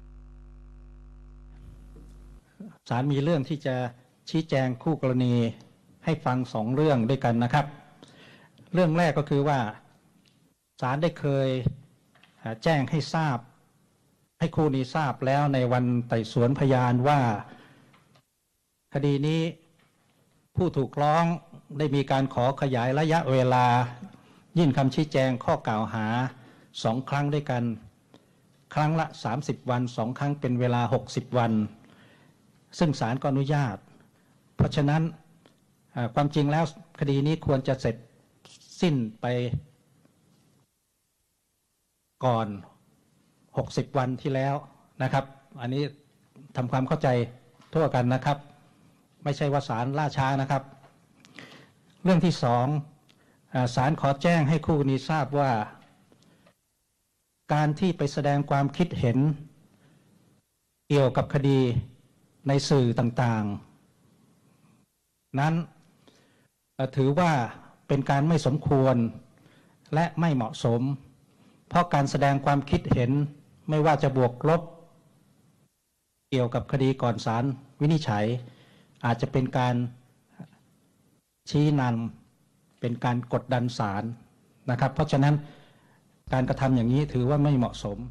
ศาลมีเรื่องที่จะชี้แจงคู่กรณีให้ฟัง2 เรื่องด้วยกันนะครับ เรื่องแรกก็คือว่าศาลได้เคยแจ้งให้ทราบให้คู่นี้ทราบแล้วในวันไต่สวนพยานว่าคดีนี้ผู้ถูกร้องได้มีการขอขยายระยะเวลายื่นคำชี้แจงข้อกล่าวหา2 ครั้งด้วยกัน ครั้งละ30 วัน2 ครั้งเป็นเวลา60 วันซึ่งศาลก็อนุญาตเพราะฉะนั้นความจริงแล้วคดีนี้ควรจะเสร็จสิ้นไปก่อน60 วันที่แล้วนะครับอันนี้ทำความเข้าใจทั่วกันนะครับไม่ใช่ว่าศาลล่าช้านะครับเรื่องที่2ศาลขอแจ้งให้คู่กรณีทราบว่าการที่ไปแสดงความคิดเห็นเกี่ยวกับคดีในสื่อต่างๆนั้นถือว่าเป็นการไม่สมควรและไม่เหมาะสมเพราะการแสดงความคิดเห็นไม่ว่าจะบวกลบเกี่ยวกับคดีก่อนศาลวินิจฉัยอาจจะเป็นการชี้นำเป็นการกดดันศาลนะครับเพราะฉะนั้นการกระทำอย่างนี้ถือว่าไม่เหมาะสม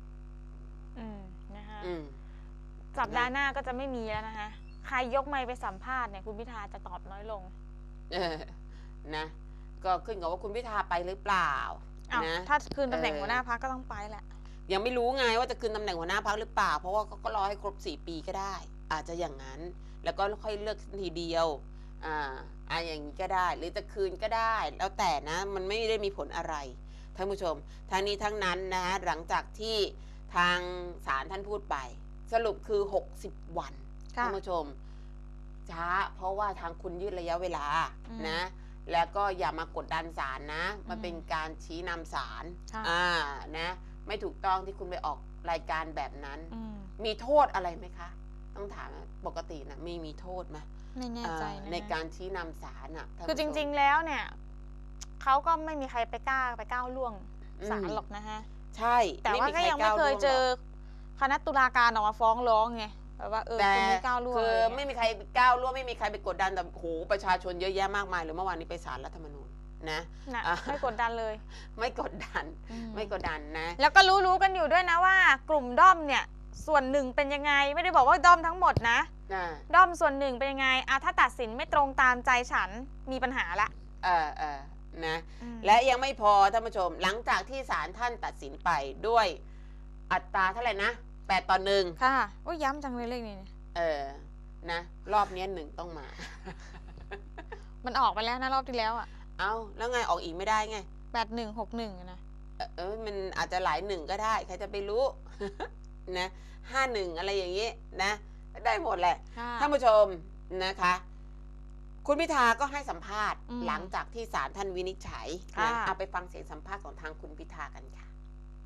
นะคะสัปดาห์หน้าก็จะไม่มีแล้วนะคะใครยกไมค์ไปสัมภาษณ์เนี่ยคุณพิธาจะตอบน้อยลงนะก็ขึ้นกับว่าคุณพิธาไปหรือเปล่านะถ้าคืนตำแหน่งหัวหน้าพรรคก็ต้องไปแหละยังไม่รู้ไงว่าจะคืนตำแหน่งหัวหน้าพรรคหรือเปล่าเพราะว่าก็รอให้ครบ4 ปีก็ได้อาจจะอย่างนั้นแล้วก็ค่อยเลือกทีเดียวอย่างนี้ก็ได้หรือจะคืนก็ได้แล้วแต่นะมันไม่ได้มีผลอะไรท่านผู้ชมทั้งนี้ทั้งนั้นนะหลังจากที่ทางศาลท่านพูดไปสรุปคือ60 วันท่านผู้ชมช้าเพราะว่าทางคุณยืดระยะเวลานะแล้วก็อย่ามากดดันศาลนะมันเป็นการชี้นำศาลนะไม่ถูกต้องที่คุณไปออกรายการแบบนั้นมีโทษอะไรไหมคะต้องถามปกตินะมีโทษไหมไม่แน่ใจในการชี้นำศาลอ่ะคือจริงๆแล้วเนี่ยเขาก็ไม่มีใครไปก้าวล่วงศาลหรอกนะฮะใช่แต่ว่าก็ยังไม่เคยเจอคณะตุลาการออกมาฟ้องร้องไงแบบว่าคุณไม่ก้าวล่วงคือไม่มีใครก้าวล่วงไม่มีใครไปกดดันแต่โหประชาชนเยอะแยะมากมายหรือเมื่อวานนี้ไปศาลรัฐธรรมนูญนะไม่กดดันเลยไม่กดดันนะแล้วก็รู้กันอยู่ด้วยนะว่ากลุ่มด้อมเนี่ยส่วนหนึ่งเป็นยังไงไม่ได้บอกว่าด้อมทั้งหมดนะด้อมส่วนหนึ่งเป็นยังไงถ้าตัดสินไม่ตรงตามใจฉันมีปัญหาละนะและยังไม่พอท่านผู้ชมหลังจากที่ศาลท่านตัดสินไปด้วยอัตราเท่าไหร่นะ8-1 ค่ะโอ้ยย้ำจังเลยเลขนี้นะรอบนี้1ต้องมามันออกไปแล้วนะรอบที่แล้วเอาแล้วไงออกอีกไม่ได้ไง 8161นะมันอาจจะหลาย1ก็ได้ใครจะไปรู้นะ51อะไรอย่างนี้นะได้หมดแหละท่านผู้ชมนะคะคุณพิธาก็ให้สัมภาษณ์หลังจากที่ศาลท่านวินิจฉัยนะเอาไปฟังเสียงสัมภาษณ์ของทางคุณพิธากันค่ะ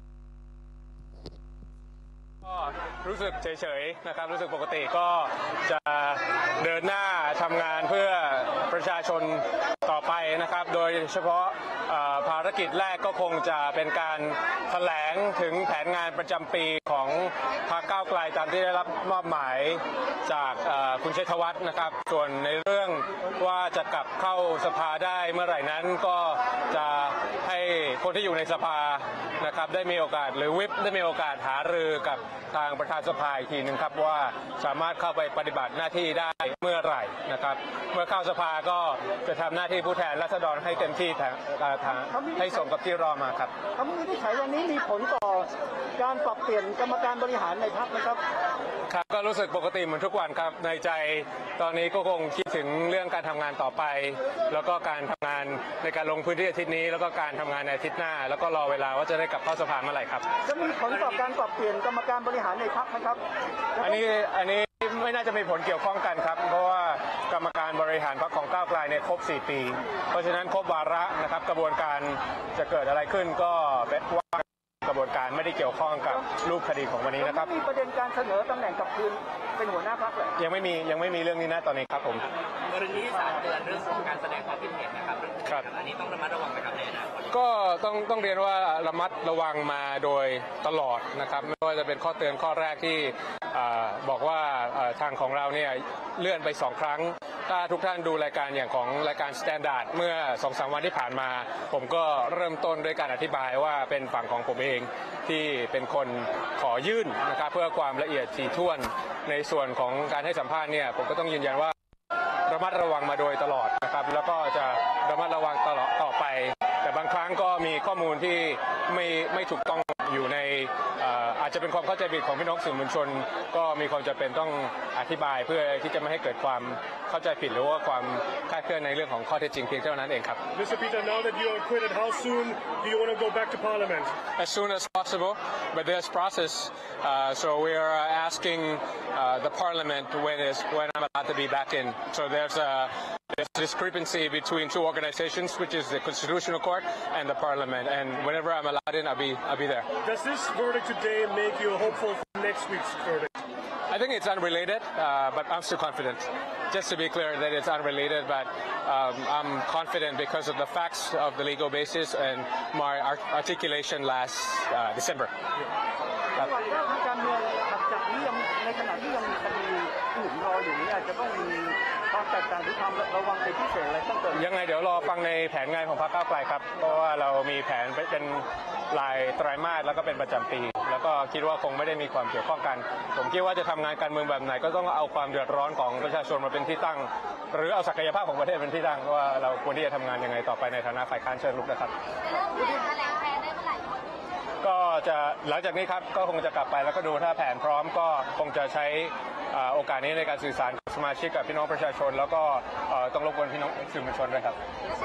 ก็รู้สึกเฉยๆนะครับรู้สึกปกติก็จะเดินหน้าทำงานเพื่อประชาชนต่อไปนะครับโดยเฉพาะภารกิจแรกก็คงจะเป็นการแถลงถึงแผนงานประจำปีของพรรคก้าวไกลตามที่ได้รับมอบหมายจากคุณชัยธวัฒน์นะครับส่วนในเรื่องว่าจะกลับเข้าสภาได้เมื่อไหร่นั้นก็จะให้คนที่อยู่ในสภานะครับได้มีโอกาสหรือวิปได้มีโอกาสหารือกับทางประธานสภาอีกทีหนึ่งครับว่าสามารถเข้าไปปฏิบัติหน้าที่ได้เมื่อไหร่นะครับเมื่อเข้าสภาก็จะทำหน้าที่ผู้แทนราษฎรให้เต็มที่ให้สมกับที่รอมาครับคำวินิจฉัยวันนี้มีผลต่อการปรับเปลี่ยนกรรมการบริหารในพรรคนะครับครับก็รู้สึกปกติเหมือนทุกวันครับในใจตอนนี้ก็คงคิดถึงเรื่องการทำงานต่อไปแล้วก็การทำงานในการลงพื้นที่อาทิตย์นี้แล้วก็การทำงานในอาทิตย์หน้าแล้วก็รอเวลาว่าจะได้กลับเข้าสภาเมื่อไหร่ครับจะมีผลต่อการปรับเปลี่ยนกรรมการบริหารในพรรคนะครับอันนี้ไม่น่าจะมีผลเกี่ยวข้องกันครับเพราะว่ากรรมการบริหารพรรคของก้าวไกลเนี่ยครบ4 ปีเพราะฉะนั้นครบวาระนะครับกระบวนการจะเกิดอะไรขึ้นก็ว่ากระบวนการไม่ได้เกี่ยวข้องกับรูปคดีของวันนี้นะครับมีประเด็นการเสนอตำแหน่งกลับคืนเป็นหัวหน้าพรรคเลยยังไม่มีเรื่องนี้นะตอนนี้ครับผมกรณีที่ศาลเตือนเรื่องของการแสดงความคิดเห็นนะครับเรื่องพฤติกรรมอันนี้ต้องระมัดระวังไหมครับในอนาคตก็ต้องเรียนว่าระมัดระวังมาโดยตลอดนะครับไม่ว่าจะเป็นข้อเตือนข้อแรกที่บอกว่าทางของเราเนี่ยเลื่อนไป2 ครั้งถ้าทุกท่านดูรายการอย่างของรายการสแตนดาร์ดเมื่อ 2-3 วันที่ผ่านมาผมก็เริ่มต้นด้วยการอธิบายว่าเป็นฝั่งของผมเองที่เป็นคนขอยื่นนะครับเพื่อความละเอียดถี่ถ้วนในส่วนของการให้สัมภาษณ์เนี่ยผมก็ต้องยืนยันว่าระมัดระวังมาโดยตลอดนะครับแล้วก็จะระมัดระวังตลอดต่อไปแต่บางครั้งก็มีข้อมูลที่ไม่ถูกต้องอยู่ในอาจจะเป็นความเข้าใจผิดของพี่น้องสื่อมวลชนก็มีความจำเป็นต้องอธิบายเพื่อที่จะไม่ให้เกิดความเข้าใจผิดหรือว่าความคลาดเคลื่อนในเรื่องของข้อเท็จจริงเพียงเท่านั้นเองครับ Mr. Peter, now that you are acquitted, how soon do you want to go back to Parliament? As soon as possible, but there's process. So we are asking the Parliament when I'm allowed to be back in. So there's a discrepancy between two organizations, which is the Constitutional Court and the Parliament. And whenever I'm allowed in, I'll be there. Does this verdict today make you hopeful for next week's verdict? I think it's unrelated, but I'm still confident. Just to be clear that it's unrelated, but I'm confident because of the facts of the legal basis and my articulation last December. ระหว่างทางการเมืองหลังจากนี้ยังในขณะที่ยังมีคดีอื่นรออยู่เนี่ยจะต้องมีความแตกต่างหรือความระวังเป็นพิเศษอะไรต้องเกิดยังไงเดี๋ยวรอฟังในแผนงานของพรรคก้าวไกลครับเพราะว่าเรามีแผนเป็นรายไตรมาสแล้วก็เป็นประจำปีแล้วก็คิดว่าคงไม่ได้มีความเกี่ยวข้องกันผมคิดว่าจะทำงานการเมืองแบบไหนก็ต้องเอาความเดือดร้อนของประชาชนมาเป็นที่ตั้งหรือเอาศักยภาพของประเทศเป็นที่ตั้งว่าเราควรที่จะทำงานยังไงต่อไปในฐานะฝ่ายค้านเชิญลุกนะครับก็จะหลังจากนี้ครับก็คงจะกลับไปแล้วก็ดูถ้าแผนพร้อมก็คงจะใช้โอกาสนี้ในการสื่อสารกับสมาชิกกับพี่น้องประชาชนแล้วก็ต้องรบกวนพี่น้องสื่อมวลชนด้วยครับ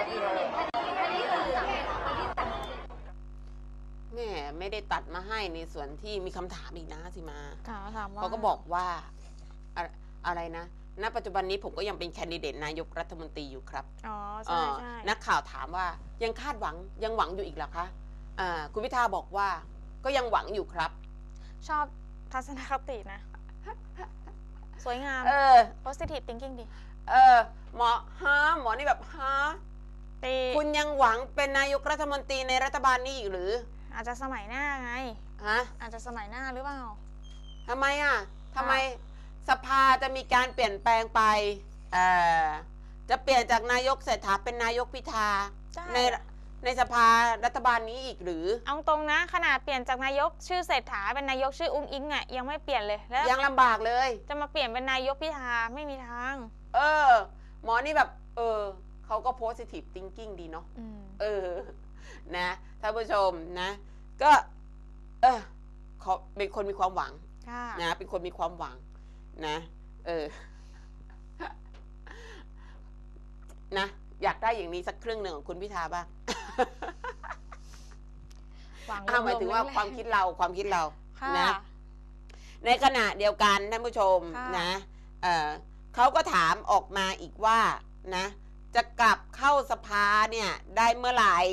แม่ไม่ได้ตัดมาให้ในส่วนที่มีคำถามอีกนะสิมาถามว่าเขาก็บอกว่าอะไรนะณปัจจุบันนี้ผมก็ยังเป็นแคนดิเดตนายกรัฐมนตรีอยู่ครับอ๋อใช่ใช่นักข่าวถามว่ายังคาดหวังยังหวังอยู่อีกเหรอคะคุณพิธาบอกว่าก็ยังหวังอยู่ครับชอบทัศนคตินะ สวยงาม positive thinking ดีหมอนี่แบบตีคุณยังหวังเป็นนายกรัฐมนตรีในรัฐบาลนี้อีกหรืออาจจะสมัยหน้าไงฮะอาจจะสมัยหน้าหรือเปล่าทำไมทำไมสภาจะมีการเปลี่ยนแปลงไปจะเปลี่ยนจากนายกเศรษฐาเป็นนายกพิธาในสภารัฐบาลนี้อีกหรือเอาตรงนะขนาดเปลี่ยนจากนายกชื่อเศรษฐาเป็นนายกชื่ออุ้งอิงอ่ะยังไม่เปลี่ยนเลยแล้วยังลำบากเลยจะมาเปลี่ยนเป็นนายกพิธาไม่มีทางหมอนี่แบบเขาก็ positive thinking ดีเนาะนะท่านผู้ชมนะก็เขาเป็นคนมีความหวังนะเป็นคนมีความหวังนะนะอยากได้อย่างนี้สักครึ่งหนึ่งของคุณพิธาบ้างหมายถึงว่าความคิดเรานะในขณะเดียวกันท่านผู้ชมนะเขาก็ถามออกมาอีกว่านะจะกลับเข้าสภาเนี่ยได้เมื่อไหร่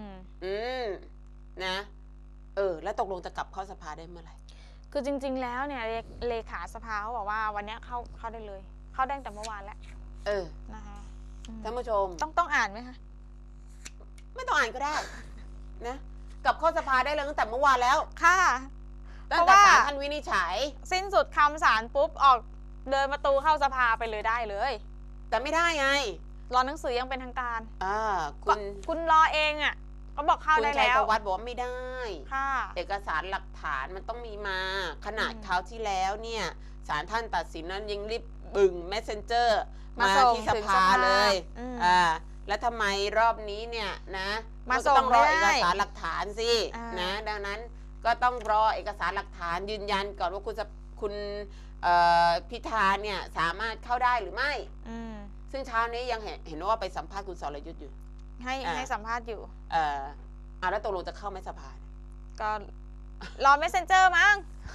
นะแล้วตกลงจะกลับเข้าสภาได้เมื่อไหร่คือจริงๆแล้วเนี่ยเลขาสภาเขาบอกว่าวันนี้เข้าได้เลยเข้าได้แต่เมื่อวานแล้วนะคะท่านผู้ชมต้องอ่านไหมคะไม่ต้องอ่านก็ได้นะกลับเข้าสภาได้เลยตั้งแต่เมื่อวานแล้วค่ะตั้งแต่ศาลท่านวินิจฉัยสิ้นสุดคำศาลปุ๊บออกเดินประตูเข้าสภาไปเลยได้เลยแต่ไม่ได้ไงรอหนังสือยังเป็นทางการคุณรอเองอ่ะเขาบอกเข้าได้แล้วคุณชัยธวัฒน์บอกว่าไม่ได้ค่ะเอกสารหลักฐานมันต้องมีมาขนาดคราวที่แล้วเนี่ยศาลท่านตัดสินนั้นยังรีบบึ่ง Messenger มาที่สภาเลยแล้วทำไมรอบนี้เนี่ยนะมาส่งต้องรอเอกสารหลักฐานสินะดังนั้นก็ต้องรอเอกสารหลักฐานยืนยันก่อนว่าคุณพิธาเนี่ยสามารถเข้าได้หรือไม่ซึ่งเช้านี้ยังเห็นว่าไปสัมภาษณ์คุณสรยุทธ์อยู่ให้สัมภาษณ์อยู่แล้วตกลงจะเข้าไหมสภาก็รอ Messenger มั้ง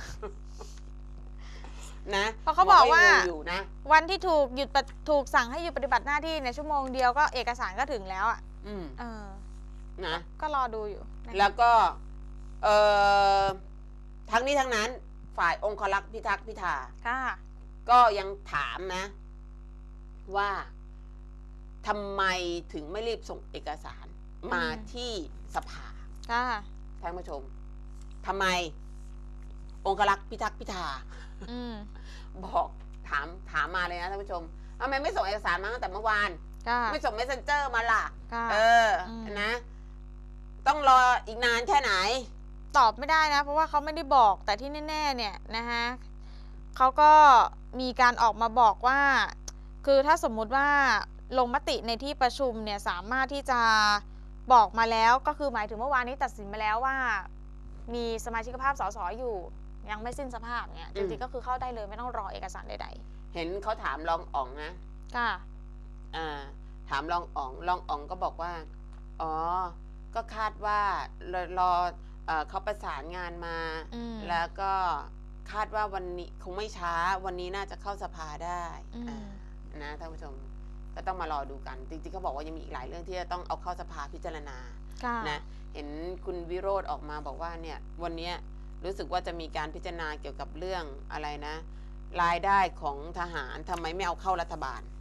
นะเพราะเขาบอกว่าวันที่ถูกสั่งให้หยุดปฏิบัติหน้าที่ในชั่วโมงเดียวก็เอกสารก็ถึงแล้วอ่ะนะก็รอดูอยู่แล้วก็ทั้งนี้ทั้งนั้นฝ่ายองครักษ์พิทักษ์พิธาค่ะก็ยังถามนะว่าทำไมถึงไม่รีบส่งเอกสารมาที่สภาค่ะท่านผู้ชมทำไมองครักษ์พิทักษ์พิธาอืมบอกถามมาเลยนะท่านผู้ชมทำไมไม่ส่งเอกสารมาตั้งแต่เมื่อวานค่ะไม่ส่ง messenger มาล่ะค่ะ มนะ ต้องรออีกนานแค่ไหนตอบไม่ได้นะ เพราะว่าเขาไม่ได้บอกแต่ที่แน่ๆเนี่ยนะคะเขาก็มีการออกมาบอกว่า คือถ้าสมมุติว่าลงมติในที่ประชุมเนี่ยสามารถที่จะบอกมาแล้วก็คือหมายถึงเมื่อวานนี้ตัดสินมาแล้วว่า มีสมาชิกภาพสสอยู่ยังไม่สิ้นสภาพเนี่ยจริงๆก็คือเข้าได้เลยไม่ต้องรอเอกสารใดเห็นเขาถามรองอ๋องนะๆค่ะถามรองอ๋องก็บอกว่าอ๋อก็คาดว่ารอเขาประสานงานมาอืมแล้วก็คาดว่าวันนี้คงไม่ช้าวันนี้น่าจะเข้าสภาได้ นะท่านผู้ชมก็ต้องมารอดูกันจริงๆเขาบอกว่ายังมีอีกหลายเรื่องที่จะต้องเอาเข้าสภาพิจารณาค่ะนะเห็นคุณวิโรธออกมาบอกว่าเนี่ยวันนี้รู้สึกว่าจะมีการพิจารณาเกี่ยวกับเรื่องอะไรนะ รายได้ของทหารทำไมไม่เอาเข้ารัฐบาล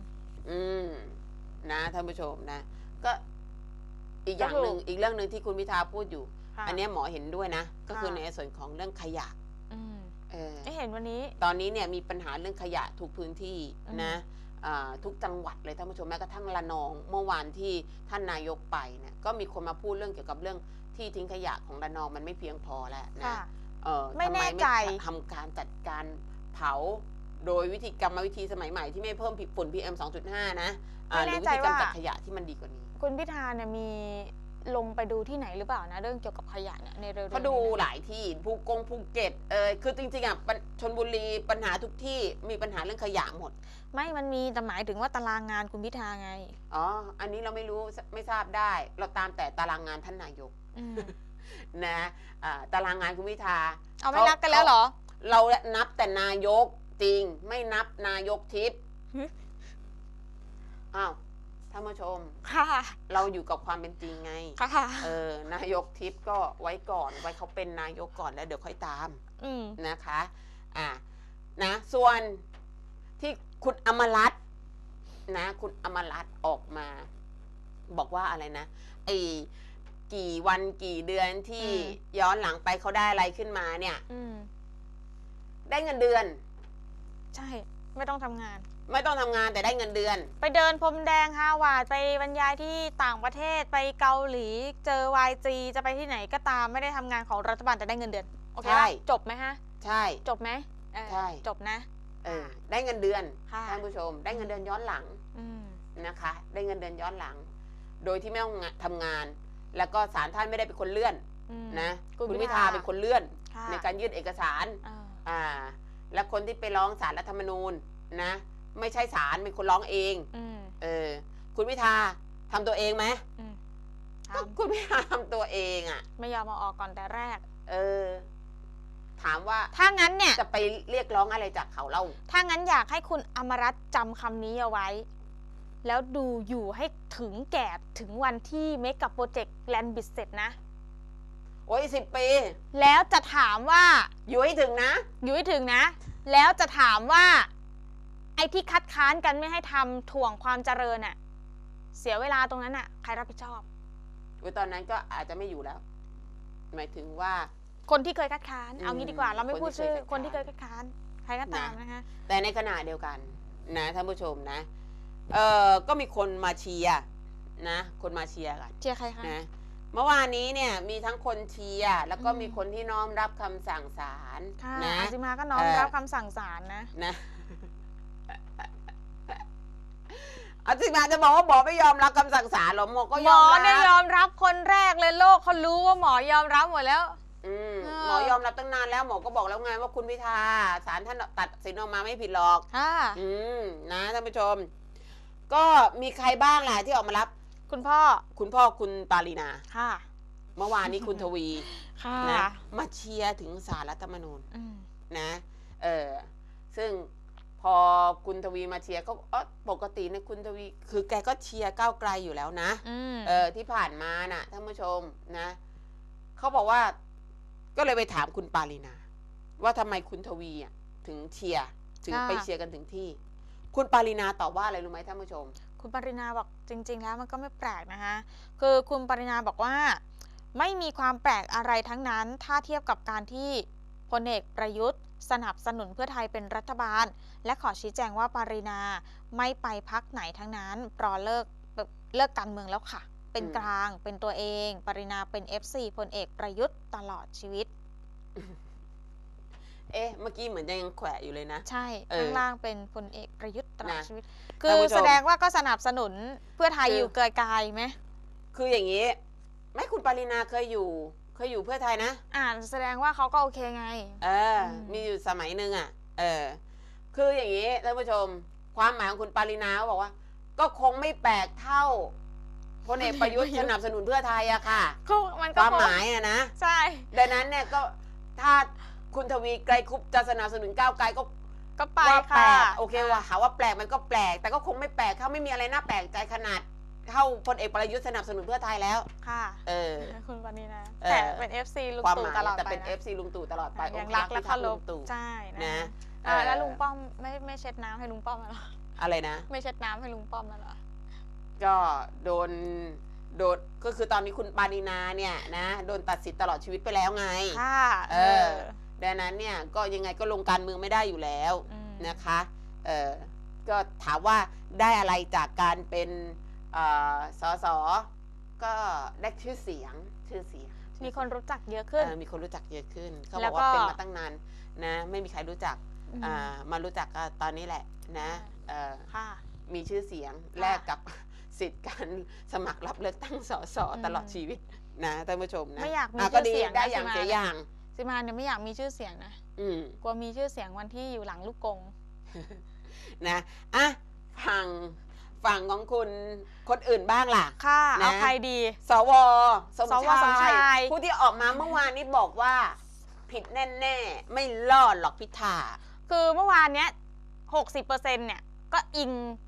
นะท่านผู้ชมนะก็อีกอย่างหนึ่งอีกเรื่องหนึ่งที่คุณพิธาพูดอยู่ค่ะอันนี้หมอเห็นด้วยนะ ก็คือค่ะในส่วนของเรื่องขยะไม่เห็นวันนี้ตอนนี้เนี่ยมีปัญหาเรื่องขยะทุกพื้นที่อืมนะทุกจังหวัดเลยท่านผู้ชมแม้กระทั่งระนองเมื่อวานที่ท่านนายกไปเนี่ยก็มีคนมาพูดเรื่องเกี่ยวกับเรื่องที่ทิ้งขยะของระนองมันไม่เพียงพอแล้วนะค่ะทำไม่แน่ใจทำการจัดการเผาโดยวิธีกรรมวิธีสมัยใหม่ที่ไม่เพิ่มฝุ่น PM 2.5 นะหรือวิธีการจัดขยะที่มันดีกว่านี้คุณพิธาเนี่ยมีลงไปดูที่ไหนหรือเปล่านะเรื่องเกี่ยวกับขยะเนี่ยในเร็วๆเขาดูนี้นะหลายที่ภูเก็ตคือจริงๆอ่ะชลบุรีปัญหาทุกที่มีปัญหาเรื่องขยะหมดไม่มันมีแต่หมายถึงว่าตารางงานคุณพิธาไงอ๋ออันนี้เราไม่รู้ไม่ทราบได้ เราตามแต่ตารางงานท่านนายกอืมนะตารางงานคุณพิธาเอาไม่นับกันแล้วเหรอเรานับแต่นายกจริงไม่นับนายกทิพย์ อ้าวท่านผู้ชมค่ะเราอยู่กับความเป็นจริงไงค่ะนายกทิพย์ก็ไว้ก่อนไว้เขาเป็นนายกก่อนแล้วเดี๋ยวค่อยตาม นะคะนะส่วนที่คุณอมรัตน์นะคุณอมรัตน์ออกมา บอกว่าอะไรนะไอ้กี่วันกี่เดือนที่ย้อนหลังไปเขาได้อะไรขึ้นมาเนี่ยได้เงินเดือนใช่ไม่ต้องทำงานไม่ต้องทำงานแต่ได้เงินเดือนไปเดินพรมแดงฮาวาดไปบรรยายที่ต่างประเทศไปเกาหลีเจอ YG จะไปที่ไหนก็ตามไม่ได้ทำงานของรัฐบาลแต่ได้เงินเดือนโอเคใช่ปะจบไหมฮะใช่จบไหมใช่จบนะได้เงินเดือนค่ะท่านผู้ชม ได้เงินเดือนย้อนหลัง นะคะ ได้เงินเดือนย้อนหลัง โดยที่ไม่ต้องทำงาน แล้วก็ศาลท่านไม่ได้เป็นคนเลื่อนนะคุณพิธาเป็นคนเลื่อนค่ะในการยื่นเอกสาร และคนที่ไปร้องศาลรัฐธรรมนูญนะ ไม่ใช่ศาลเป็นคนร้องเองคุณพิธาทำตัวเองไหมก็คุณพิธาทำตัวเองอ่ะไม่ยอมมาออกก่อนแต่แรกถามว่าถ้างั้นเนี่ยจะไปเรียกร้องอะไรจากเขาเล่าถ้างั้นอยากให้คุณอมรัตน์จำคำนี้เอาไว้ แล้วดูอยู่ให้ถึงแก่ถึงวันที่เมกะโปรเจกต์แลนด์บิสเสร็จนะโอ้ย10 ปีแล้วจะถามว่าอยู่ให้ถึงนะอยู่ให้ถึงนะ แล้วจะถามว่า ไอ้ที่คัดค้านกันไม่ให้ทำถ่วงความเจริญน่ะ เสียเวลาตรงนั้นน่ะใครรับผิดชอบตอนนั้นก็อาจจะไม่อยู่แล้ว หมายถึงว่าคนที่เคยคัดค้าน เอางี้ดีกว่า เราไม่พูดชื่อคคน นที่ที่เคเคยยคัคัดดค้าค้าน นใครก็ตามนะคะแต่ในขณะเดียวกันนะท่านผู้ชมนะก็มีคนมาเชียร์นะคนมาเชียร์กันเชียร์ใครคะนะเมื่อวานนี้เนี่ยมีทั้งคนเชียร์แล้วก็มีคนที่น้อมรับคำสั่งศาลค่ะนะอาซิมาก็น้อมรับคำสั่งศาลนะนะอาจิมาจะบอกว่าหมอไม่ยอมรับคำสั่งศาลหรอหมอก็หมยออมเนี่ยรับยอมรับคนแรกเลยโลกเขารู้ว่าหมอยอมรับหมดแล้วหมอยอมรับตั้งนานแล้วหมอก็บอกแล้วไงว่าคุณพิธาศาลท่านตัดสินออกมาไม่ผิดหรอกค่ะนะท่านผู้ชม ก็มีใครบ้างล่ะที่ออกมารับคุณพ่อคุณพ่อคุณปารีนาค่ะเมื่อวานนี้คุณทวีค่ะนะมาเชียร์ถึงศาลรัฐธรรมนูญนะซึ่งพอคุณทวีมาเชียร์ก็ปกติเนี่ยคุณทวีคือแกก็เชียร์ก้าวไกลอยู่แล้วนะที่ผ่านมาน่ะท่านผู้ชมนะเขาบอกว่าก็เลยไปถามคุณปารีนาว่าทำไมคุณทวีอ่ะถึงเชียร์ถึงค่ะไปเชียร์กันถึงที่ คุณปารีนาตอบว่าอะไรรู้ไหมท่านผู้ชมคุณปรินาบอกจริง ๆ แล้วมันก็ไม่แปลกนะคะคือคุณปรินาบอกว่าไม่มีความแปลกอะไรทั้งนั้นถ้าเทียบกับการที่พลเอกประยุทธ์สนับสนุนเพื่อไทยเป็นรัฐบาล และขอชี้แจงว่าปรินาไม่ไปพักไหนทั้งนั้นปรอเลิกการเมืองแล้วค่ะ เป็นกลางเป็นตัวเองปรินาเป็น FC พลเอกประยุทธ์ตลอดชีวิตเอ๊ะเมื่อกี้เหมือนยังแขวะอยู่เลยนะใช่เออข้างล่างเป็นพลเอกประยุทธ์ตลอดนะชีวิตท่านผู้คือชมแสดงว่าก็สนับสนุนเพื่อไทยคือออยู่ไกลๆไหมคืออย่างนี้ไม่คุณปารีนาเคยอยู่เพื่อไทยนะแสดงว่าเขาก็โอเคไงมีอยู่สมัยหนึ่งอ่ะคืออย่างนี้ท่านผู้ชมความหมายของคุณปารีนาเขาบอกว่า ก็คงไม่แปลกเท่าพลเอกประยุทธ์สนับสนุนเพื่อไทยอะค่ะมันคก็วามหมายอะนะใช่ดังนั้นเนี่ยก็ถ้าคุณทวีไกรคุปจะสนับสนุนก้าวไกลก็ไปว่าแปลค่ะกโอเคว่าหาว่าแปลกมันก็แปลก แต่ก็คงไม่แปลกเขาไม่มีอะไรน่าแปลกใจขนาดเท่าพลเอกประยุทธ์สนับสนุนเพื่อไทยแล้วค่ะ คุณปานีนะเออแต่เป็น FC ลุงความตู่หมายตลอดแต่ไปเป็นนะ FC ลุงตู่ตลอดไปยังรักและเคารพลุงตู่ใช่นะนะแล้วลุงป้อมไม่เช็ดน้ำให้ลุงป้อมแล้วเหรออะไรนะไม่เช็ดน้ำให้ลุงป้อมแล้วเหรอก็โดนก็คือตอนนี้คุณปารีนาเนี่ยนะโดนตัดสิทธิ์ตลอดชีวิตไปแล้วไงค่ะดังนั้นเนี่ยก็ยังไงก็ลงการเมืองไม่ได้อยู่แล้ว นะคะก็ถามว่าได้อะไรจากการเป็นสสก็ได้ชื่อเสียงมีคนรู้จักเยอะขึ้นมีคนรู้จักเยอะขึ้นเขาแล้บวอกก็ว่าเป็นมาตั้งนานนะไม่มีใครรู้จัก มารู้จักก็ตอนนี้แหละนะค่ะมีชื่อเสียงแลกกับสิทธิ์การสมัครรับเลือกตั้งสสตลอดชีวิตนะท่านผู้ชมนะไม่อยากมีก็ชื่อดีเสียงได้นะอย่างสิมาเสียอย่างซิมาเนี่ยไม่อยากมีชื่อเสียงนะ กลัวมีชื่อเสียงวันที่อยู่หลังลูกกงนะอ่ะฝั่งของคุณคนอื่นบ้างล่ะค่ะนะเอาใครดีสวสมสมชายผู้ที่ออกมาเมื่อวานนี้บอกว่าผิดแน่ๆไม่รอดหรอกพิธาคือเมื่อวานเนี้ย 60%เนี่ยก็อิง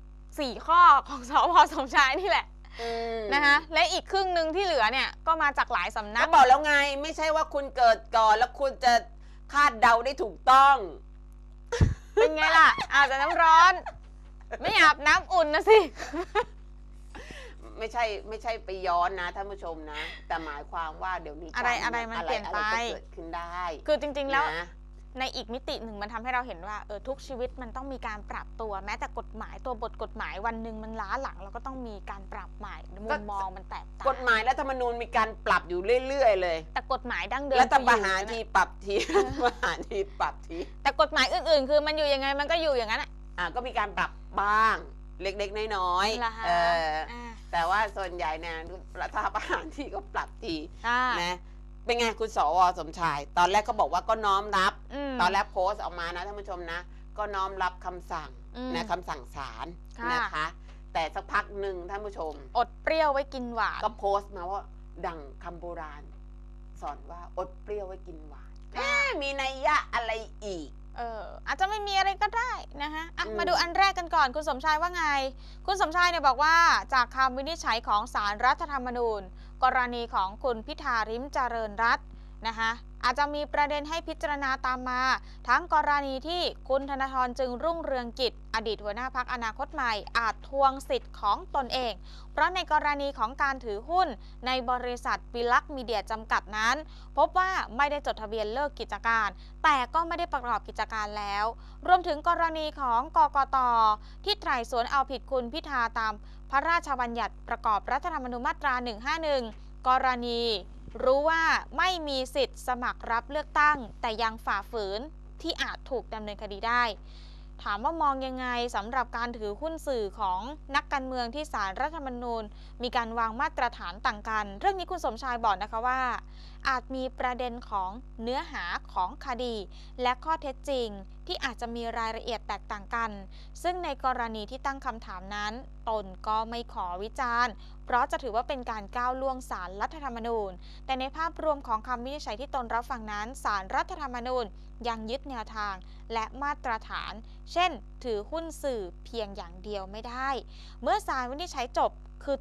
4 ข้อของสวสมชายนี่แหละนะคะและอีกครึ่งหนึ่งที่เหลือเนี่ยก็มาจากหลายสำนัก็กบอกแล้วไงไม่ใช่ว่าคุณเกิดก่อนแล้วคุณจะคาดเดาได้ถูกต้องเป็นไงล่ะ อาจจะน้ำร้อน ไม่อาบน้ำอุ่นนะสิไม่ใช่ไปย้อนนะท่านผู้ชมนะ แต่หมายความว่าเดี๋ยวนี้อะไรมันเปลี่ยนไปอะไรก็เกิดขึ้นได้คือจริงๆแล้วนะในอีกมิติหนึ่งมันทำให้เราเห็นว่าทุกชีวิตมันต้องมีการปรับตัวแม้แต่กฎหมายตัวบทกฎหมายวันหนึ่งมันล้าหลังเราก็ต้องมีการปรับใหม่มุมมองมันแตกต่างกฎหมายรัฐธรรมนูญมีการปรับอยู่เรื่อยๆเลยแต่กฎหมายดั้งเดิมรัฐประหารคือทีอยู่ปรับทีรัฐประหารทีปรับทีแต่กฎหมายอื่นๆ คือมันอยู่ยังไงมันก็อยู่อย่างนั้นอ่ะก็มีการปรับบ้างเล็กๆน้อยเหรอคะๆแต่ว่าส่วนใหญ่เนี่ยรัฐประหารทีก็ปรับทีค่ะนะเป็นไงคุณสวสมชาย ตอนแรกก็บอกว่าก็น้อมรับมตอนแรกโพสต์ออกมานะท่านผู้ชมนะ ก็น้อมรับคำสั่ง นะคำสั่งศาลค่ะนะคะ แต่สักพักหนึ่งท่านผู้ชมอดเปรี้ยวไว้กินหวานก็โพสต์มาว่าดังคำโบราณ สอนว่าอดเปรี้ยวไว้กินหวานมีนัยยะอะไรอีกอาจจะไม่มีอะไรก็ได้นะคะมาดูอันแรกกันก่อนคุณสมชายว่าไง คุณสมชายเนี่ยบอกว่าจากคำวินิจฉัยของศาลรัฐธรรมนูญ กรณีของคุณพิธาริมเจริญรัตน์นะคะอาจจะมีประเด็นให้พิจารณาตามมา ทั้งกรณีที่คุณธนาธรจึงรุ่งเรืองกิจอดีตหัวหน้าพรรคอนาคตใหม่อาจทวงสิทธิ์ของตนเอง เพราะในกรณีของการถือหุ้นในบริษัทวิลักษ์มีเดียจำกัดนั้น พบว่าไม่ได้จดทะเบียนเลิกกิจการ แต่ก็ไม่ได้ประกอบกิจการแล้ว รวมถึงกรณีของกกต.ที่ไตร่สวนเอาผิดคุณพิธาตามพระราชบัญญัติประกอบรัฐธรรมนูญมาตรา 151 กรณีรู้ว่าไม่มีสิทธิ์สมัครรับเลือกตั้ง แต่ยังฝ่าฝืนที่อาจถูกดำเนินคดีได้ ถามว่ามองยังไงสำหรับการถือหุ้นสื่อของนักการเมืองที่ศาลรัฐธรรมนูญมีการวางมาตรฐานต่างกัน เรื่องนี้คุณสมชายบอกนะคะว่า อาจมีประเด็นของเนื้อหาของคดี และข้อเท็จจริงที่อาจจะมีรายละเอียดแตกต่างกัน ซึ่งในกรณีที่ตั้งคำถามนั้นตนก็ไม่ขอวิจารณ์เพราะจะถือว่าเป็นการก้าวล่วงศาลรัฐธรรมนูญแต่ในภาพรวมของคำวินิจฉัยที่ตนรับฟังนั้นศาลรัฐธรรมนูญยังยึดแนวทางและมาตรฐาน เช่น ถือหุ้นสื่อเพียงอย่างเดียวไม่ได้ เมื่อศาลวินิจฉัยจบคือจบ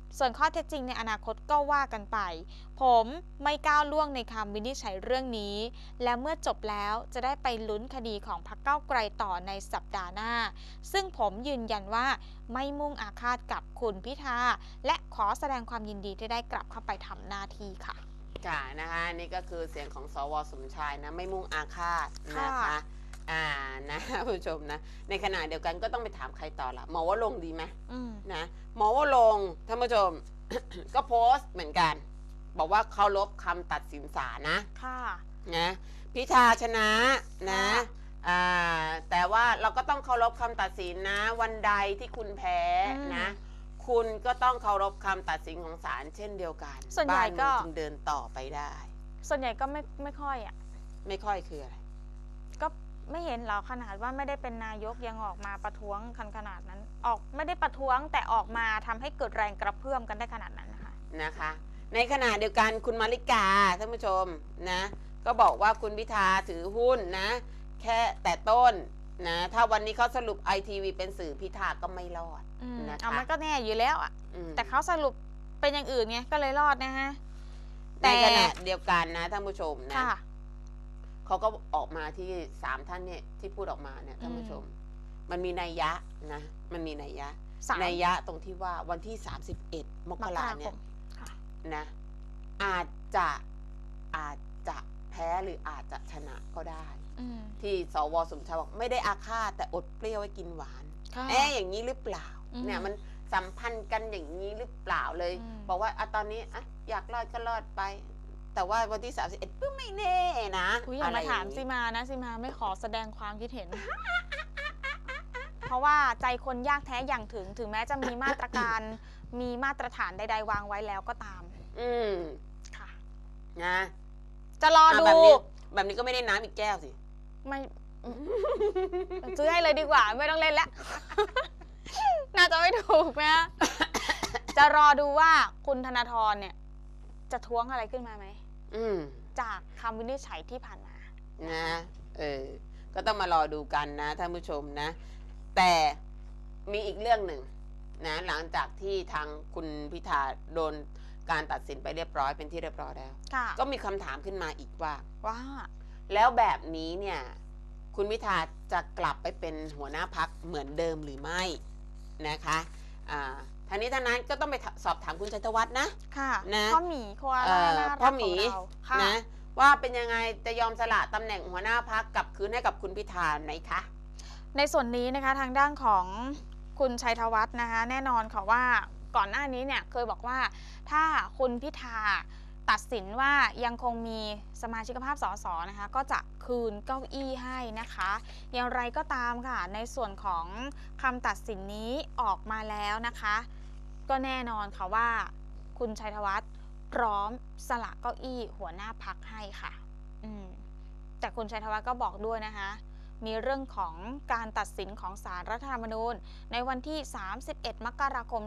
ส่วนข้อเท็จจริงในอนาคตก็ว่ากันไปผมไม่ก้าวล่วงในคำวินิจฉัยเรื่องนี้และเมื่อจบแล้วจะได้ไปลุ้นคดีของพรรคก้าวไกลต่อในสัปดาห์หน้าซึ่งผมยืนยันว่าไม่มุ่งอาฆาตกับคุณพิธาและขอแสดงความยินดีที่ได้กลับเข้าไปทำหน้าที่ค่ะค่ะนะคะนี่ก็คือเสียงของสว.สมชายนะไม่มุ่งอาฆาตนะคะนะผู้ชมนะในขณะเดียวกันก็ต้องไปถามใครต่อละหมอว่าลงดีไหมนะหมอว่าลงท่านผู้ชม ก็โพสต์เหมือนกันบอกว่าเคารพคำตัดสินศาลนะค่ะนะพิธาชนะนะแต่ว่าเราก็ต้องเคารพคำตัดสินนะวันใดที่คุณแพ้นะคุณก็ต้องเคารพคำตัดสินของศาลเช่นเดียวกันส่วนใหญ่ก็จึงเดินต่อไปได้ส่วนใหญ่ก็ไม่ค่อยไม่ค่อยคืออะไรก็ไม่เห็นหรอขนาดว่าไม่ได้เป็นนายกยังออกมาประท้วงขนาดนั้นออกไม่ได้ประท้วงแต่ออกมาทำให้เกิดแรงกระเพื่อมกันได้ขนาดนั้นนะคะในขณะเดียวกันคุณมาริกาท่านผู้ชมนะก็บอกว่าคุณพิธาถือหุ้นนะแค่แต่ต้นนะถ้าวันนี้เขาสรุป ITV เป็นสื่อพิธาก็ไม่รอดนะคะมันก็แน่อยู่แล้วแต่เขาสรุปเป็นอย่างอื่นไงก็เลยรอดนะฮะในขณะเดียวกันนะท่านผู้ชมนะเขาก็ออกมาที่3ท่านเนี่ยที่พูดออกมาเนี่ยท่านผู้ชมมันมีนัยยะนะมันมีนัยยะตรงที่ว่าวันที่31 มกราคมเนี่ยนะอาจจะแพ้หรืออาจจะชนะก็ได้ที่สว.สมชายบอกไม่ได้อาฆาตแต่อดเปรี้ยวไว้กินหวานอย่างนี้หรือเปล่าเนี่ยมันสัมพันธ์กันอย่างนี้หรือเปล่าเลยบอกว่าตอนนี้อยากรอดก็รอดไปแต่ว่าวันที่31ปุ๊บไม่แน่นะอย่ามาถามซีมานะซีมาไม่ขอแสดงความคิดเห็น เพราะว่าใจคนยากแท้อย่างถึงแม้จะมีมาตรการมีมาตรฐานใดๆวางไว้แล้วก็ตามค่ะนะจะรอดูแบบนี้ก็ไม่ได้น้ำอีกแก้วสิไม่ซื้อให้เลยดีกว่าไม่ต้องเล่นแล้วน่าจะไม่ถูกนะจะรอดูว่าคุณธนาธรเนี่ยจะท้วงอะไรขึ้นมาไหมจากคำวินิจฉัยที่ผ่านมานะก็ต้องมารอดูกันนะท่านผู้ชมนะแต่มีอีกเรื่องหนึ่งนะหลังจากที่ทางคุณพิธาโดนการตัดสินไปเรียบร้อยเป็นที่เรียบร้อยแล้วก็มีคำถามขึ้นมาอีกว่าแล้วแบบนี้เนี่ยคุณพิธาจะกลับไปเป็นหัวหน้าพรรคเหมือนเดิมหรือไม่นะคะทางนี้ทางนั้นก็ต้องไปสอบถามคุณชัยธวัฒน์นะนะพ่อหมีโคอาล่าน่ารักของเรานะว่าเป็นยังไงจะยอมสละตำแหน่งหัวหน้าพรรคกลับคืนให้กับคุณพิธาไหมคะในส่วนนี้นะคะทางด้านของคุณชัยธวัฒน์นะคะแน่นอนค่ะว่าก่อนหน้านี้เนี่ยเคยบอกว่าถ้าคุณพิธาตัดสินว่ายังคงมีสมาชิกภาพสสนะคะก็จะคืนเก้าอี้ให้นะคะอย่างไรก็ตามค่ะในส่วนของคำตัดสินนี้ออกมาแล้วนะคะก็แน่นอนค่ะว่าคุณชัยธวัฒน์พร้อมสละเก้าอี้หัวหน้าพรรคให้ค่ะแต่คุณชัยธวัฒน์ก็บอกด้วยนะคะมีเรื่องของการตัดสินของศาลรัฐธรรมนูญในวันที่31 มกราคม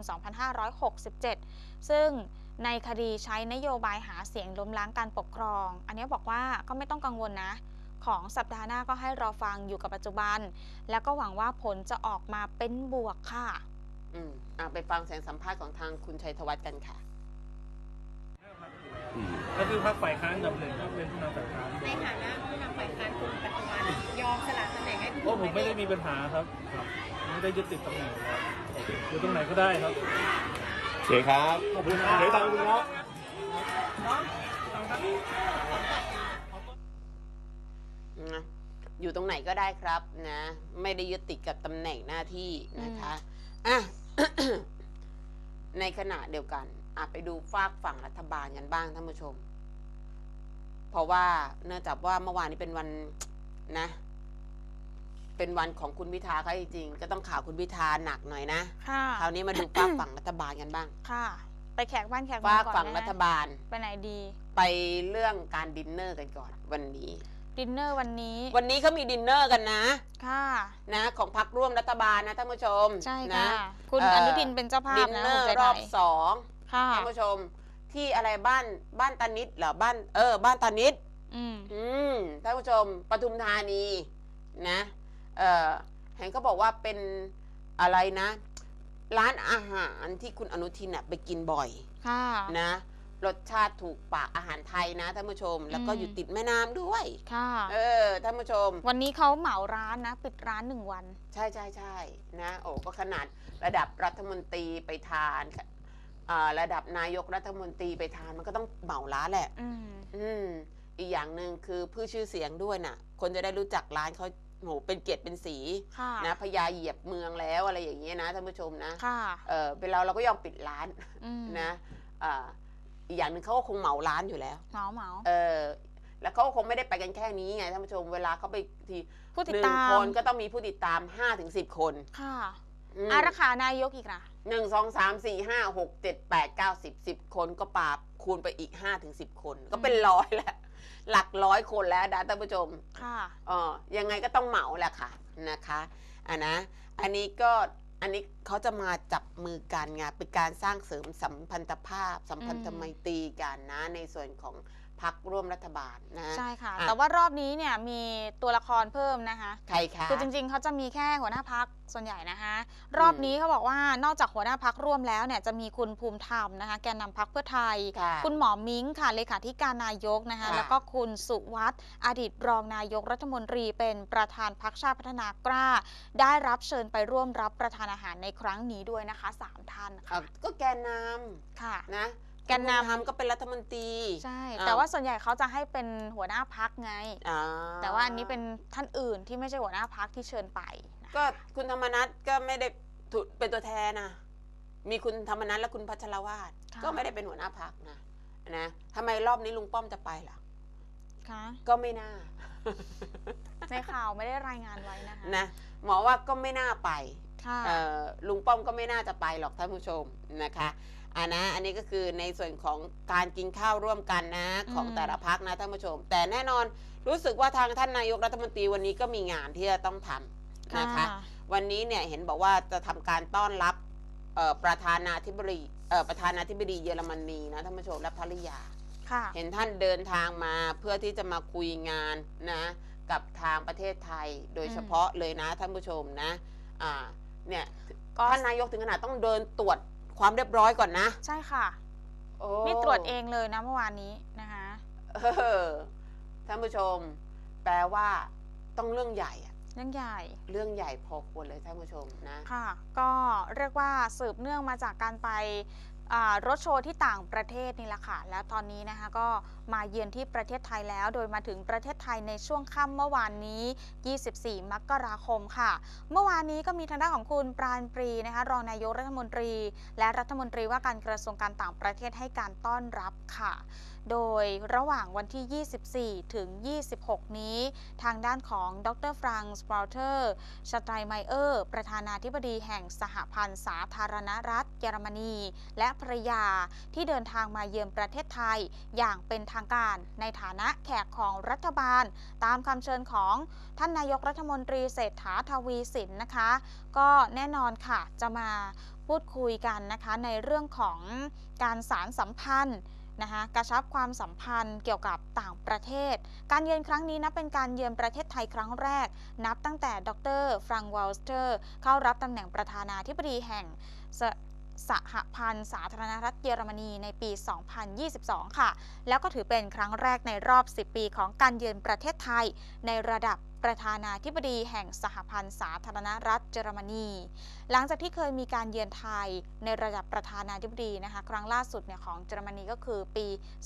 2567 ซึ่งในคดีใช้นโยบายหาเสียงล้มล้างการปกครองอันนี้บอกว่าก็ไม่ต้องกังวลนะของสัปดาห์หน้าก็ให้รอฟังอยู่กับปัจจุบันแล้วก็หวังว่าผลจะออกมาเป็นบวกค่ะไปฟังเสียงสัมภาษณ์ของทางคุณชัยธวัฒน์กันค่ะก็คือพรรคฝ่ายค้านดับหนึ่งก็เป็นผู้นำฝ่ายค้านในฐานะผู้นำฝ่ายค้านคนปัจจุบันยอมสละตำแหน่งให้ผมไม่ได้มีปัญหาครับไม่ได้ยึดติดตำแหน่งครับอยู่ตรงไหนก็ได้ครับโอเคครับขอบคุณครับเดี๋ยวตามคุณครับอยู่ตรงไหนก็ได้ครับนะไม่ได้ยึดติดกับตำแหน่งหน้าที่นะคะในขณะเดียวกันไปดูฝากฝั่งรัฐบาลกันบ้างท่านผู้ชมเพราะว่าเนื่องจากว่าเมื่อวานนี้เป็นวันนะเป็นวันของคุณพิธาเขาจริงๆก็ต้องข่าวคุณพิธาหนักหน่อยนะคราวนี้มาดูฝากฝั่งรัฐบาลกันบ้างค่ะไปแขกบ้านแขกเมืองก่อนฝากฝั่งรัฐบาลไปไหนดีไปเรื่องการดินเนอร์กันก่อนวันนี้ดินเนอร์วันนี้เขามีดินเนอร์กันนะค่ะนะของพรรคร่วมรัฐบาลนะท่านผู้ชมใช่ค่ะคุณอนุทินเป็นเจ้าภาพนะดินเนอร์รอบ2ท่านผู้ชมที่อะไรบ้านตานิดเหรอบ้านตานิดท่านผู้ชมปทุมธานีนะเห็นเขาบอกว่าเป็นอะไรนะร้านอาหารที่คุณอนุทินไปกินบ่อยค่ะนะรสชาติถูกปากอาหารไทยนะท่านผู้ชม แล้วก็อยู่ติดแม่น้ำด้วยค่ะท่านผู้ชมวันนี้เขาเหมาร้านนะปิดร้าน1 วันใช่นะโอ้ก็ขนาดระดับรัฐมนตรีไปทานระดับนายกรัฐมนตรีไปทานมันก็ต้องเหมาร้านแหละอีกอย่างหนึ่งคือเพื่อชื่อเสียงด้วยนะคนจะได้รู้จักร้านเขาโหเป็นเกียรติเป็นสีนะพญาเหยียบเมืองแล้วอะไรอย่างเงี้ยนะท่านผู้ชมนะเป็นเราก็ยอมปิดร้านนะอีกอย่างหนึ่งเขาก็คงเหมาร้านอยู่แล้วเหมาแล้วเขาคงไม่ได้ไปกันแค่นี้ไงท่านผู้ชมเวลาเขาไปทีผู้ติดตาม 1 คนก็ต้องมีผู้ติดตาม 5-10 คนค่ะราคานายกอีกนะ 1 2 3 4 5 6 7 8 9 10 10 คนก็ปาคูณไปอีก 5-10 คนก็เป็นร้อยแล้วหลักร้อยคนแล้วนะท่านผู้ชมค่ะยังไงก็ต้องเหมาแหละค่ะนะคะอันนี้เขาจะมาจับมือกันไงเป็นการสร้างเสริมสัมพันธภาพสัมพันธไมตรีกันนะในส่วนของพรรคร่วมรัฐบาลนะใช่ค่ะแต่ว่ารอบนี้เนี่ยมีตัวละครเพิ่มนะคะใครคะคือจริงๆเขาจะมีแค่หัวหน้าพรรคส่วนใหญ่นะคะรอบนี้เขาบอกว่านอกจากหัวหน้าพรรคร่วมแล้วเนี่ยจะมีคุณภูมิธรรมนะคะแกนนำพรรคเพื่อไทยคุณหมอมิ้งค่ะเลขาธิการนายกนะคะแล้วก็คุณสุวัฒน์อดีตรองนายกรัฐมนตรีเป็นประธานพรรคชาติพัฒนากล้าได้รับเชิญไปร่วมรับประทานอาหารในครั้งนี้ด้วยนะคะ3 ท่านก็แกนนำค่ะนะแกนนำก็เป็นรัฐมนตรีใช่แต่ว่าส่วนใหญ่เขาจะให้เป็นหัวหน้าพรรคไงแต่ว่าอันนี้เป็นท่านอื่นที่ไม่ใช่หัวหน้าพรรคที่เชิญไปก็คุณธรรมนัสก็ไม่ได้เป็นตัวแทนนะมีคุณธรรมนัสและคุณพัชรวาทก็ไม่ได้เป็นหัวหน้าพรรคนะทำไมรอบนี้ลุงป้อมจะไปล่ะก็ไม่น่าในข่าวไม่ได้รายงานไว้นะคะนะหมอว่าก็ไม่น่าไปลุงป้อมก็ไม่น่าจะไปหรอกท่านผู้ชมนะคะอันนี้ก็คือในส่วนของการกินข้าวร่วมกันนะของแต่ละพรรคนะท่านผู้ชมแต่แน่นอนรู้สึกว่าทางท่านนายกรัฐมนตรีวันนี้ก็มีงานที่จะต้องทำนะคะวันนี้เนี่ยเห็นบอกว่าจะทำการต้อนรับประธานาธิบดีเยอรมนีนะท่านผู้ชมและภริยาเห็นท่านเดินทางมาเพื่อที่จะมาคุยงานนะกับทางประเทศไทยโดยเฉพาะเลยนะท่านผู้ชมนะเนี่ยท่านนายกถึงขนาดต้องเดินตรวจความเรียบร้อยก่อนนะใช่ค่ะนี่ตรวจเองเลยนะเมื่อวานนี้นะคะท่านผู้ชมแปลว่าต้องเรื่องใหญ่เรื่องใหญ่พอควรเลยท่านผู้ชมนะค่ะก็เรียกว่าสืบเนื่องมาจากการไปรถโชว์ที่ต่างประเทศนี่แหละค่ะแล้วตอนนี้นะคะก็มาเยือนที่ประเทศไทยแล้วโดยมาถึงประเทศไทยในช่วงค่ำเมื่อวานนี้24 มกราคมค่ะเมื่อวานนี้ก็มีทางด้านของคุณปราณปรีนะคะรองนายกรัฐมนตรีและรัฐมนตรีว่าการกระทรวงการต่างประเทศให้การต้อนรับค่ะโดยระหว่างวันที่24 ถึง 26 นี้ทางด้านของดร.ฟรังซ์ วอลเตอร์ชไตน์ไมเออร์ประธานาธิบดีแห่งสหพันธ์สาธารณรัฐเยอรมนีและภรรยาที่เดินทางมาเยือนประเทศไทยอย่างเป็นทางการในฐานะแขกของรัฐบาลตามคำเชิญของท่านนายกรัฐมนตรีเศรษฐาทวีสินนะคะก็แน่นอนค่ะจะมาพูดคุยกันนะคะในเรื่องของการสานสัมพันธ์นะคะกระชับความสัมพันธ์เกี่ยวกับต่างประเทศการเยือนครั้งนี้นะเป็นการเยือนประเทศไทยครั้งแรกนับตั้งแต่ดร.ฟรังก์ วอลเตอร์เข้ารับตำแหน่งประธานาธิบดีแห่งสหพันธ์สาธารณรัฐเยอรมนีในปี 2022 ค่ะแล้วก็ถือเป็นครั้งแรกในรอบ 10 ปีของการเยือนประเทศไทยในระดับประธานาธิบดีแห่งสหพันธ์สาธารณรัฐเยอรมนีหลังจากที่เคยมีการเยือนไทยในระดับประธานาธิบดีนะคะครั้งล่าสุดเนี่ยของเยอรมนีก็คือปี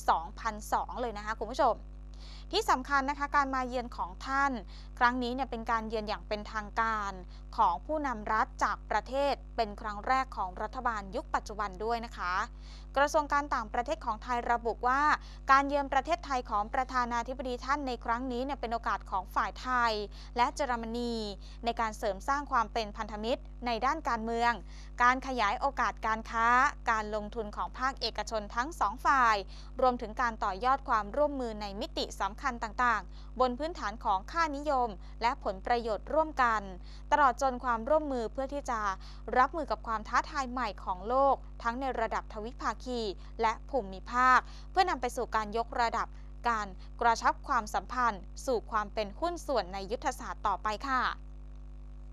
2002 เลยนะคะคุณผู้ชมที่สำคัญนะคะการมาเยือนของท่านครั้งนี้เนี่ยเป็นการเยือนอย่างเป็นทางการของผู้นำรัฐจากประเทศเป็นครั้งแรกของรัฐบาลยุคปัจจุบันด้วยนะคะกระทรวงการต่างประเทศของไทยระบุว่าการเยือนประเทศไทยของประธานาธิบดีท่านในครั้งนี้เนี่ยเป็นโอกาสของฝ่ายไทยและเยอรมนีในการเสริมสร้างความเป็นพันธมิตรในด้านการเมืองการขยายโอกาสการค้าการลงทุนของภาคเอกชนทั้งสองฝ่ายรวมถึงการต่อยอดความร่วมมือในมิติสำคัญต่างๆบนพื้นฐานของค่านิยมและผลประโยชน์ร่วมกันตลอดจนความร่วมมือเพื่อที่จะรับมือกับความท้าทายใหม่ของโลกทั้งในระดับทวิภาคีและภูมิภาคเพื่อนำไปสู่การยกระดับการกระชับความสัมพันธ์สู่ความเป็นหุ้นส่วนในยุทธศาสตร์ต่อไปค่ะท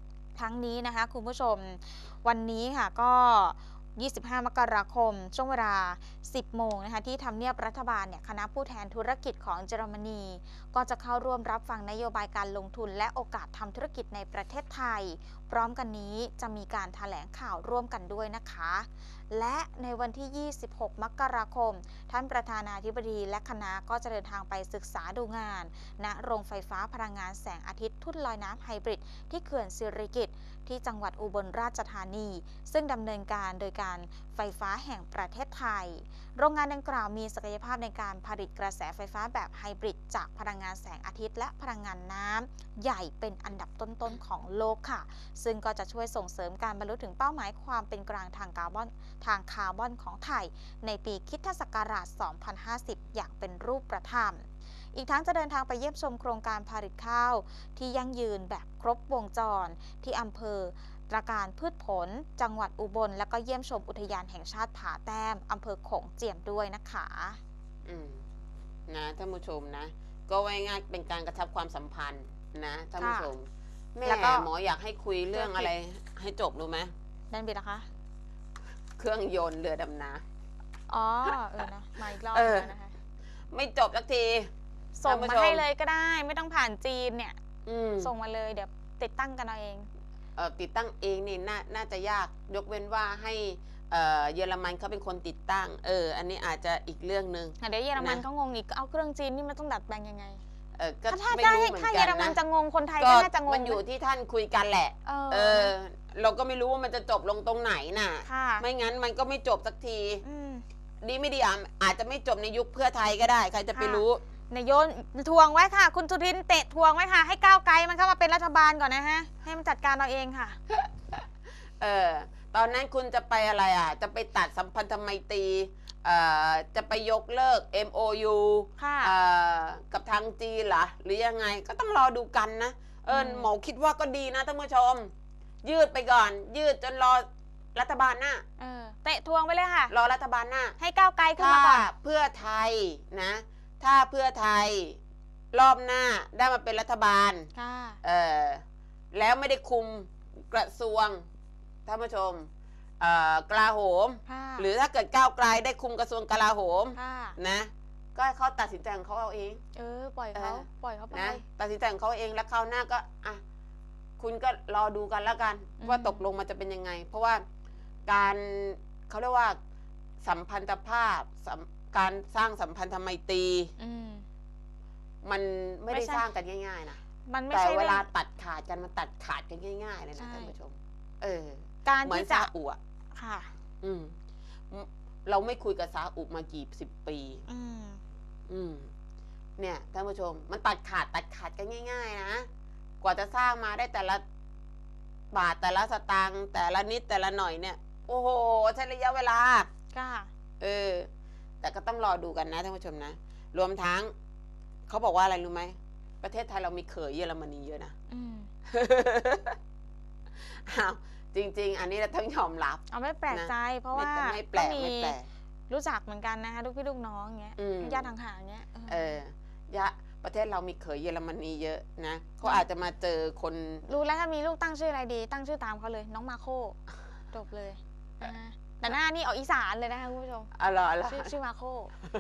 ครั้งนี้นะคะคุณผู้ชมวันนี้ค่ะก็ 25 มกราคมช่วงเวลา 10 โมงนะคะที่ทำเนียบรัฐบาลเนี่ยคณะผู้แทนธุรกิจของเยอรมนีก็จะเข้าร่วมรับฟังนโยบายการลงทุนและโอกาสทำธุรกิจในประเทศไทยพร้อมกันนี้จะมีการแถลงข่าวร่วมกันด้วยนะคะและในวันที่ 26 มกราคมท่านประธานาธิบดีและคณะก็จะเดินทางไปศึกษาดูงานณโรงไฟฟ้าพลังงานแสงอาทิตย์ทุ่นลอยน้ำไฮบริดที่เขื่อนสิริกิติ์ที่จังหวัดอุบลราชธานีซึ่งดำเนินการโดยการไฟฟ้าแห่งประเทศไทยโรงงานดังกล่าวมีศักยภาพในการผลิตกระแสไฟฟ้าแบบไฮบริดจากพลังงานแสงอาทิตย์และพลังงานน้ำใหญ่เป็นอันดับต้นๆของโลกค่ะซึ่งก็จะช่วยส่งเสริมการบรรลุถึงเป้าหมายความเป็นกลางทางคาร์บอนของไทยในปีคริสตศักราช 2050 อย่างเป็นรูปธรรมอีกทั้งจะเดินทางไปเยี่ยมชมโครงการผลิตข้าวที่ยั่งยืนแบบครบวงจรที่อำเภอตระการพืชผลจังหวัดอุบลและก็เยี่ยมชมอุทยานแห่งชาติผาแต้มอำเภอโขงเจียมด้วยนะคะนะท่านผู้ชมนะก็ไว้ง่ายเป็นการกระชับความสัมพันธ์นะท่านผู้ชมแม่หมออยากให้คุยเรื่องอะไรให้จบรู้ไหมนั่นเป็นนะคะเครื่องยนต์เรือดำน้ำอ๋อนะมาอีกรอบนะคะไม่จบสักทีส่งมาให้เลยก็ได้ไม่ต้องผ่านจีนเนี่ยส่งมาเลยเดี๋ยวติดตั้งกันเอาเองติดตั้งเองนี่น่าจะยากยกเว้นว่าให้เยอรมันเขาเป็นคนติดตั้งอันนี้อาจจะอีกเรื่องนึงเดี๋ยวเยอรมันเขางงอีกเอาเครื่องจีนนี่มันต้องดัดแปลงยังไงก็ไม่รู้เหมือนกันนะถ้าเยอรมันจะงงคนไทยก็น่าจะงงมันอยู่ที่ท่านคุยกันแหละเราก็ไม่รู้ว่ามันจะจบลงตรงไหนน่ะไม่งั้นมันก็ไม่จบสักทีดีไม่ดีอาจจะไม่จบในยุคเพื่อไทยก็ได้ใครจะไปรู้นายโยนทวงไว้ค่ะคุณสุทินเตะทวงไว้ค่ะให้ก้าวไกลมันเข้ามาเป็นรัฐบาลก่อนนะฮะให้มันจัดการเราเองค่ะตอนนั้นคุณจะไปอะไรจะไปตัดสัมพันธไมตรีจะไปยกเลิก MOU กับทางจีนเหรอหรือยังไงก็ต้องรอดูกันนะหมอคิดว่าก็ดีนะท่านผู้ชมยืดไปก่อนยืดจนรอรัฐบาลหน้าเตะทวงไปเลยค่ะรอรัฐบาลหน้าให้ก้าวไกลขึ้นมาก่อนเพื่อไทยนะถ้าเพื่อไทยรอบหน้าได้มาเป็นรัฐบาลแล้วไม่ได้คุมกระทรวงท่านผู้ชมกลาโหมหรือถ้าเกิดก้าวไกลได้คุมกระทรวงกลาโหมนะก็ให้เขาตัดสินใจของเขาเอาเองปล่อยเขาไปนะตัดสินใจของเขาเองแล้วคราวหน้าก็คุณก็รอดูกันแล้วกันว่าตกลงมันจะเป็นยังไงเพราะว่าการเขาเรียกว่าสัมพันธภาพการสร้างสัมพันธไมตรีมันไม่ได้สร้างกันง่ายๆนะแต่เวลาตัดขาดกันมันตัดขาดกันง่ายๆเลยนะท่านผู้ชมการที่จะค่ะเราไม่คุยกับซาอุมากี่สิบปีเนี่ยท่านผู้ชมมันตัดขาดกันง่ายๆนะกว่าจะสร้างมาได้แต่ละบาทแต่ละสตางค์แต่ละนิดแต่ละหน่อยเนี่ยโอ้โหใช้ระยะเวลาแต่ก็ต้องรอดูกันนะท่านผู้ชมนะรวมทั้งเขาบอกว่าอะไรรู้ไหมประเทศไทยเรามีเขยเยอรมนีเยอะนะจริงๆอันนี้เราต้องยอมรับไม่แปลกใจเพราะว่าก็มีรู้จักเหมือนกันนะคะลูกพี่ลูกน้องเงี้ยญาติห่างๆเงี้ยประเทศเรามีเขยเยอรมนีเยอะนะเขาอาจจะมาเจอคนรู้แล้วถ้ามีลูกตั้งชื่ออะไรดีตั้งชื่อตามเขาเลยน้องมาโคจบเลยแต่หน้านี่เอาอีสานเลยนะคะคุณผู้ชมชื่อมาโค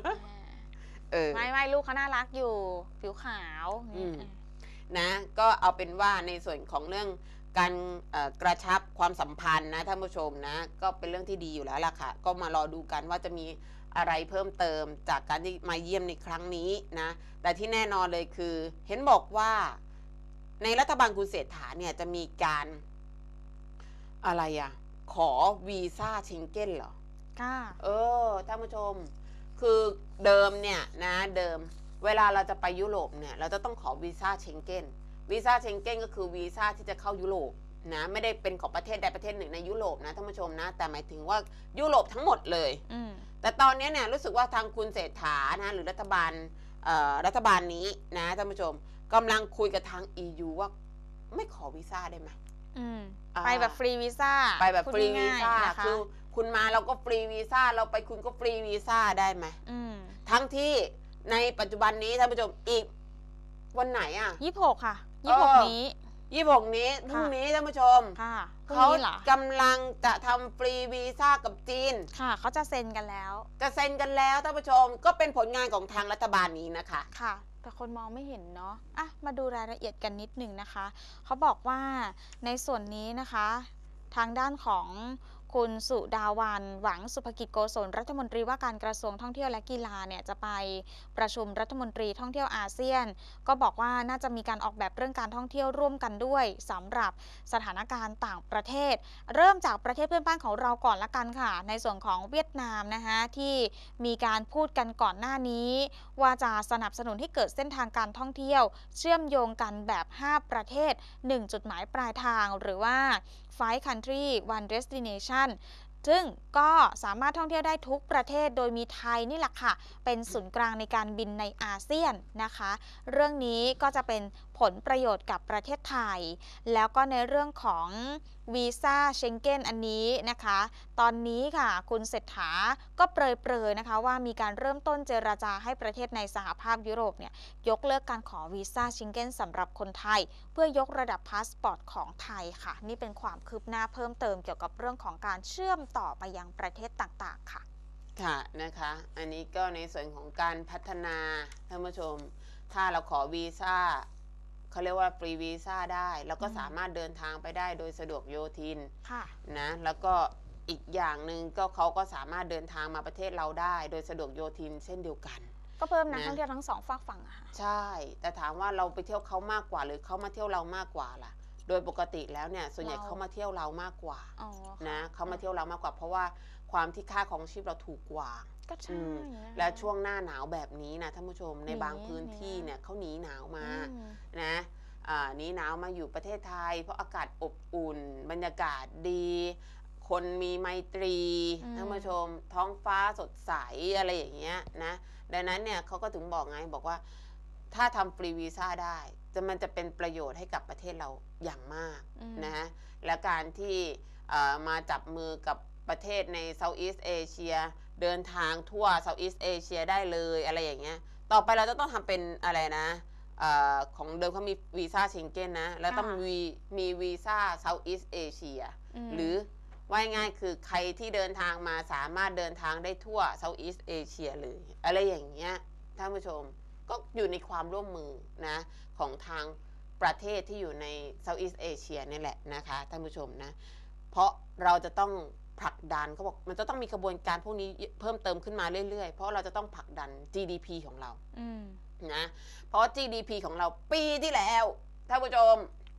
ไม่ลูกเขาน่ารักอยู่ผิวขาวนะก็เอาเป็นว่าในส่วนของเรื่องการกระชับความสัมพันธ์นะท่านผู้ชมนะก็เป็นเรื่องที่ดีอยู่แล้วล่ะค่ะก็มารอดูกันว่าจะมีอะไรเพิ่มเติมจากการที่มาเยี่ยมในครั้งนี้นะแต่ที่แน่นอนเลยคือเห็นบอกว่าในรัฐบาลคุณเศรษฐาเนี่ยจะมีการอะไรขอวีซ่าเชงเก้นเหรอท่านผู้ชมคือเดิมเนี่ยนะเดิมเวลาเราจะไปยุโรปเนี่ยเราจะต้องขอวีซ่าเชงเก้นวีซ่าเชงเก้นก็คือวีซ่าที่จะเข้ายุโรปนะไม่ได้เป็นของประเทศใดประเทศหนึ่งในยุโรปนะท่านผู้ชมนะแต่หมายถึงว่ายุโรปทั้งหมดเลยแต่ตอนนี้เนี่ยรู้สึกว่าทางคุณเศรษฐานะหรือรัฐบาลนี้นะท่านผู้ชมกำลังคุยกับทาง EU ว่าไม่ขอวีซ่าได้ไหมไปแบบฟรีวีซ่าไปแบบฟรีวีซ่าคือคุณมาเราก็ฟรีวีซ่าเราไปคุณก็ฟรีวีซ่าได้ไหมทั้งที่ในปัจจุบันนี้ท่านผู้ชมอีกวันไหน 26 ค่ะ26 นี้ 26นี้พรุ่งนี้ท่านผู้ชมค่ะพรุ่งเขานี้เหรอกำลังจะทำฟรีวีซ่ากับจีนค่ะเขาจะเซ็นกันแล้วจะเซ็นกันแล้วท่านผู้ชมก็เป็นผลงานของทางรัฐบาลนี้นะคะค่ะ แต่คนมองไม่เห็นเนาะอ่ะมาดูรายละเอียดกันนิดหนึ่งนะคะเขาบอกว่าในส่วนนี้นะคะทางด้านของคุณสุดาวันหวังสุภกิจโกศลรัฐมนตรีว่าการกระทรวงท่องเที่ยวและกีฬาเนี่ยจะไปประชุมรัฐมนตรีท่องเที่ยวอาเซียนก็บอกว่าน่าจะมีการออกแบบเรื่องการท่องเที่ยวร่วมกันด้วยสำหรับสถานการณ์ต่างประเทศเริ่มจากประเทศเพื่อนบ้านของเราก่อนละกันค่ะในส่วนของเวียดนามนะคะที่มีการพูดกันก่อนหน้านี้ว่าจะสนับสนุนให้เกิดเส้นทางการท่องเที่ยวเชื่อมโยงกันแบบ5ประเทศ1จุดหมายปลายทางหรือว่า5 country one destination ซึ่งก็สามารถท่องเที่ยวได้ทุกประเทศโดยมีไทยนี่แหละค่ะเป็นศูนย์กลางในการบินในอาเซียนนะคะเรื่องนี้ก็จะเป็นผลประโยชน์กับประเทศไทยแล้วก็ในเรื่องของวีซ่าเชงเก้นอันนี้นะคะตอนนี้ค่ะคุณเศรษฐาก็เปรยๆนะคะว่ามีการเริ่มต้นเจรจาให้ประเทศในสหภาพยุโรปเนี่ยยกเลิกการขอวีซ่าเชงเก้นสำหรับคนไทยเพื่อยกระดับพาสปอร์ตของไทยค่ะนี่เป็นความคืบหน้าเพิ่มเติมเกี่ยวกับเรื่องของการเชื่อมต่อไปยังประเทศต่างๆค่ะค่ะนะคะอันนี้ก็ในส่วนของการพัฒนาท่านผู้ชมถ้าเราขอวีซ่าเขาเรียกว่าฟรีวีซ่าได้เราก็สามารถเดินทางไปได้โดยสะดวกโยทินนะแล้วก็อีกอย่างหนึ่งก็เขาก็สามารถเดินทางมาประเทศเราได้โดยสะดวกโยทินเช่นเดียวกันก็เพิ่มนักท่องเที่ยวทั้งสองฝากฝั่งอะค่ะใช่แต่ถามว่าเราไปเที่ยวเขามากกว่าหรือเขามาเที่ยวเรามากกว่าล่ะโดยปกติแล้วเนี่ยส่วนใหญ่เขามาเที่ยวเรามากกว่านะเขามาเที่ยวเรามากกว่าเพราะว่าความที่ค่าของชีพเราถูกกว่าก็ใช่และช่วงหน้าหนาวแบบนี้นะท่านผู้ชมในบางพื้นที่เนี่ยเขาหนีหนาวมานะหนีหนาวมาอยู่ประเทศไทยเพราะอากาศอบอุ่นบรรยากาศดีคนมีไมตรีท่านผู้ชมท้องฟ้าสดใสอะไรอย่างเงี้ยนะดังนั้นเนี่ยเขาก็ถึงบอกไงบอกว่าถ้าทำฟรีวีซ่าได้มันจะเป็นประโยชน์ให้กับประเทศเราอย่างมากนะและการที่มาจับมือกับประเทศใน Southeast Asia เดินทางทั่ว Southeast Asia ได้เลยอะไรอย่างเงี้ยต่อไปเราจะต้องทำเป็นอะไรนะของเดิมเขามีวีซ่าเชงเก้นนะแล้วต้องมีวีซ่า Southeast Asia หรือว่าง่ายคือใครที่เดินทางมาสามารถเดินทางได้ทั่ว Southeast Asia เลยอะไรอย่างเงี้ยท่านผู้ชมก็อยู่ในความร่วมมือนะของทางประเทศที่อยู่ใน Southeast Asia นี่แหละนะคะท่านผู้ชมนะเพราะเราจะต้องผลักดันเขาบอกมันจะต้องมีกระบวนการพวกนี้เพิ่มเติมขึ้นมาเรื่อยๆเพราะเราจะต้องผลักดัน GDP ของเรานะเพราะ GDP ของเราปีที่แล้วท่านผู้ชม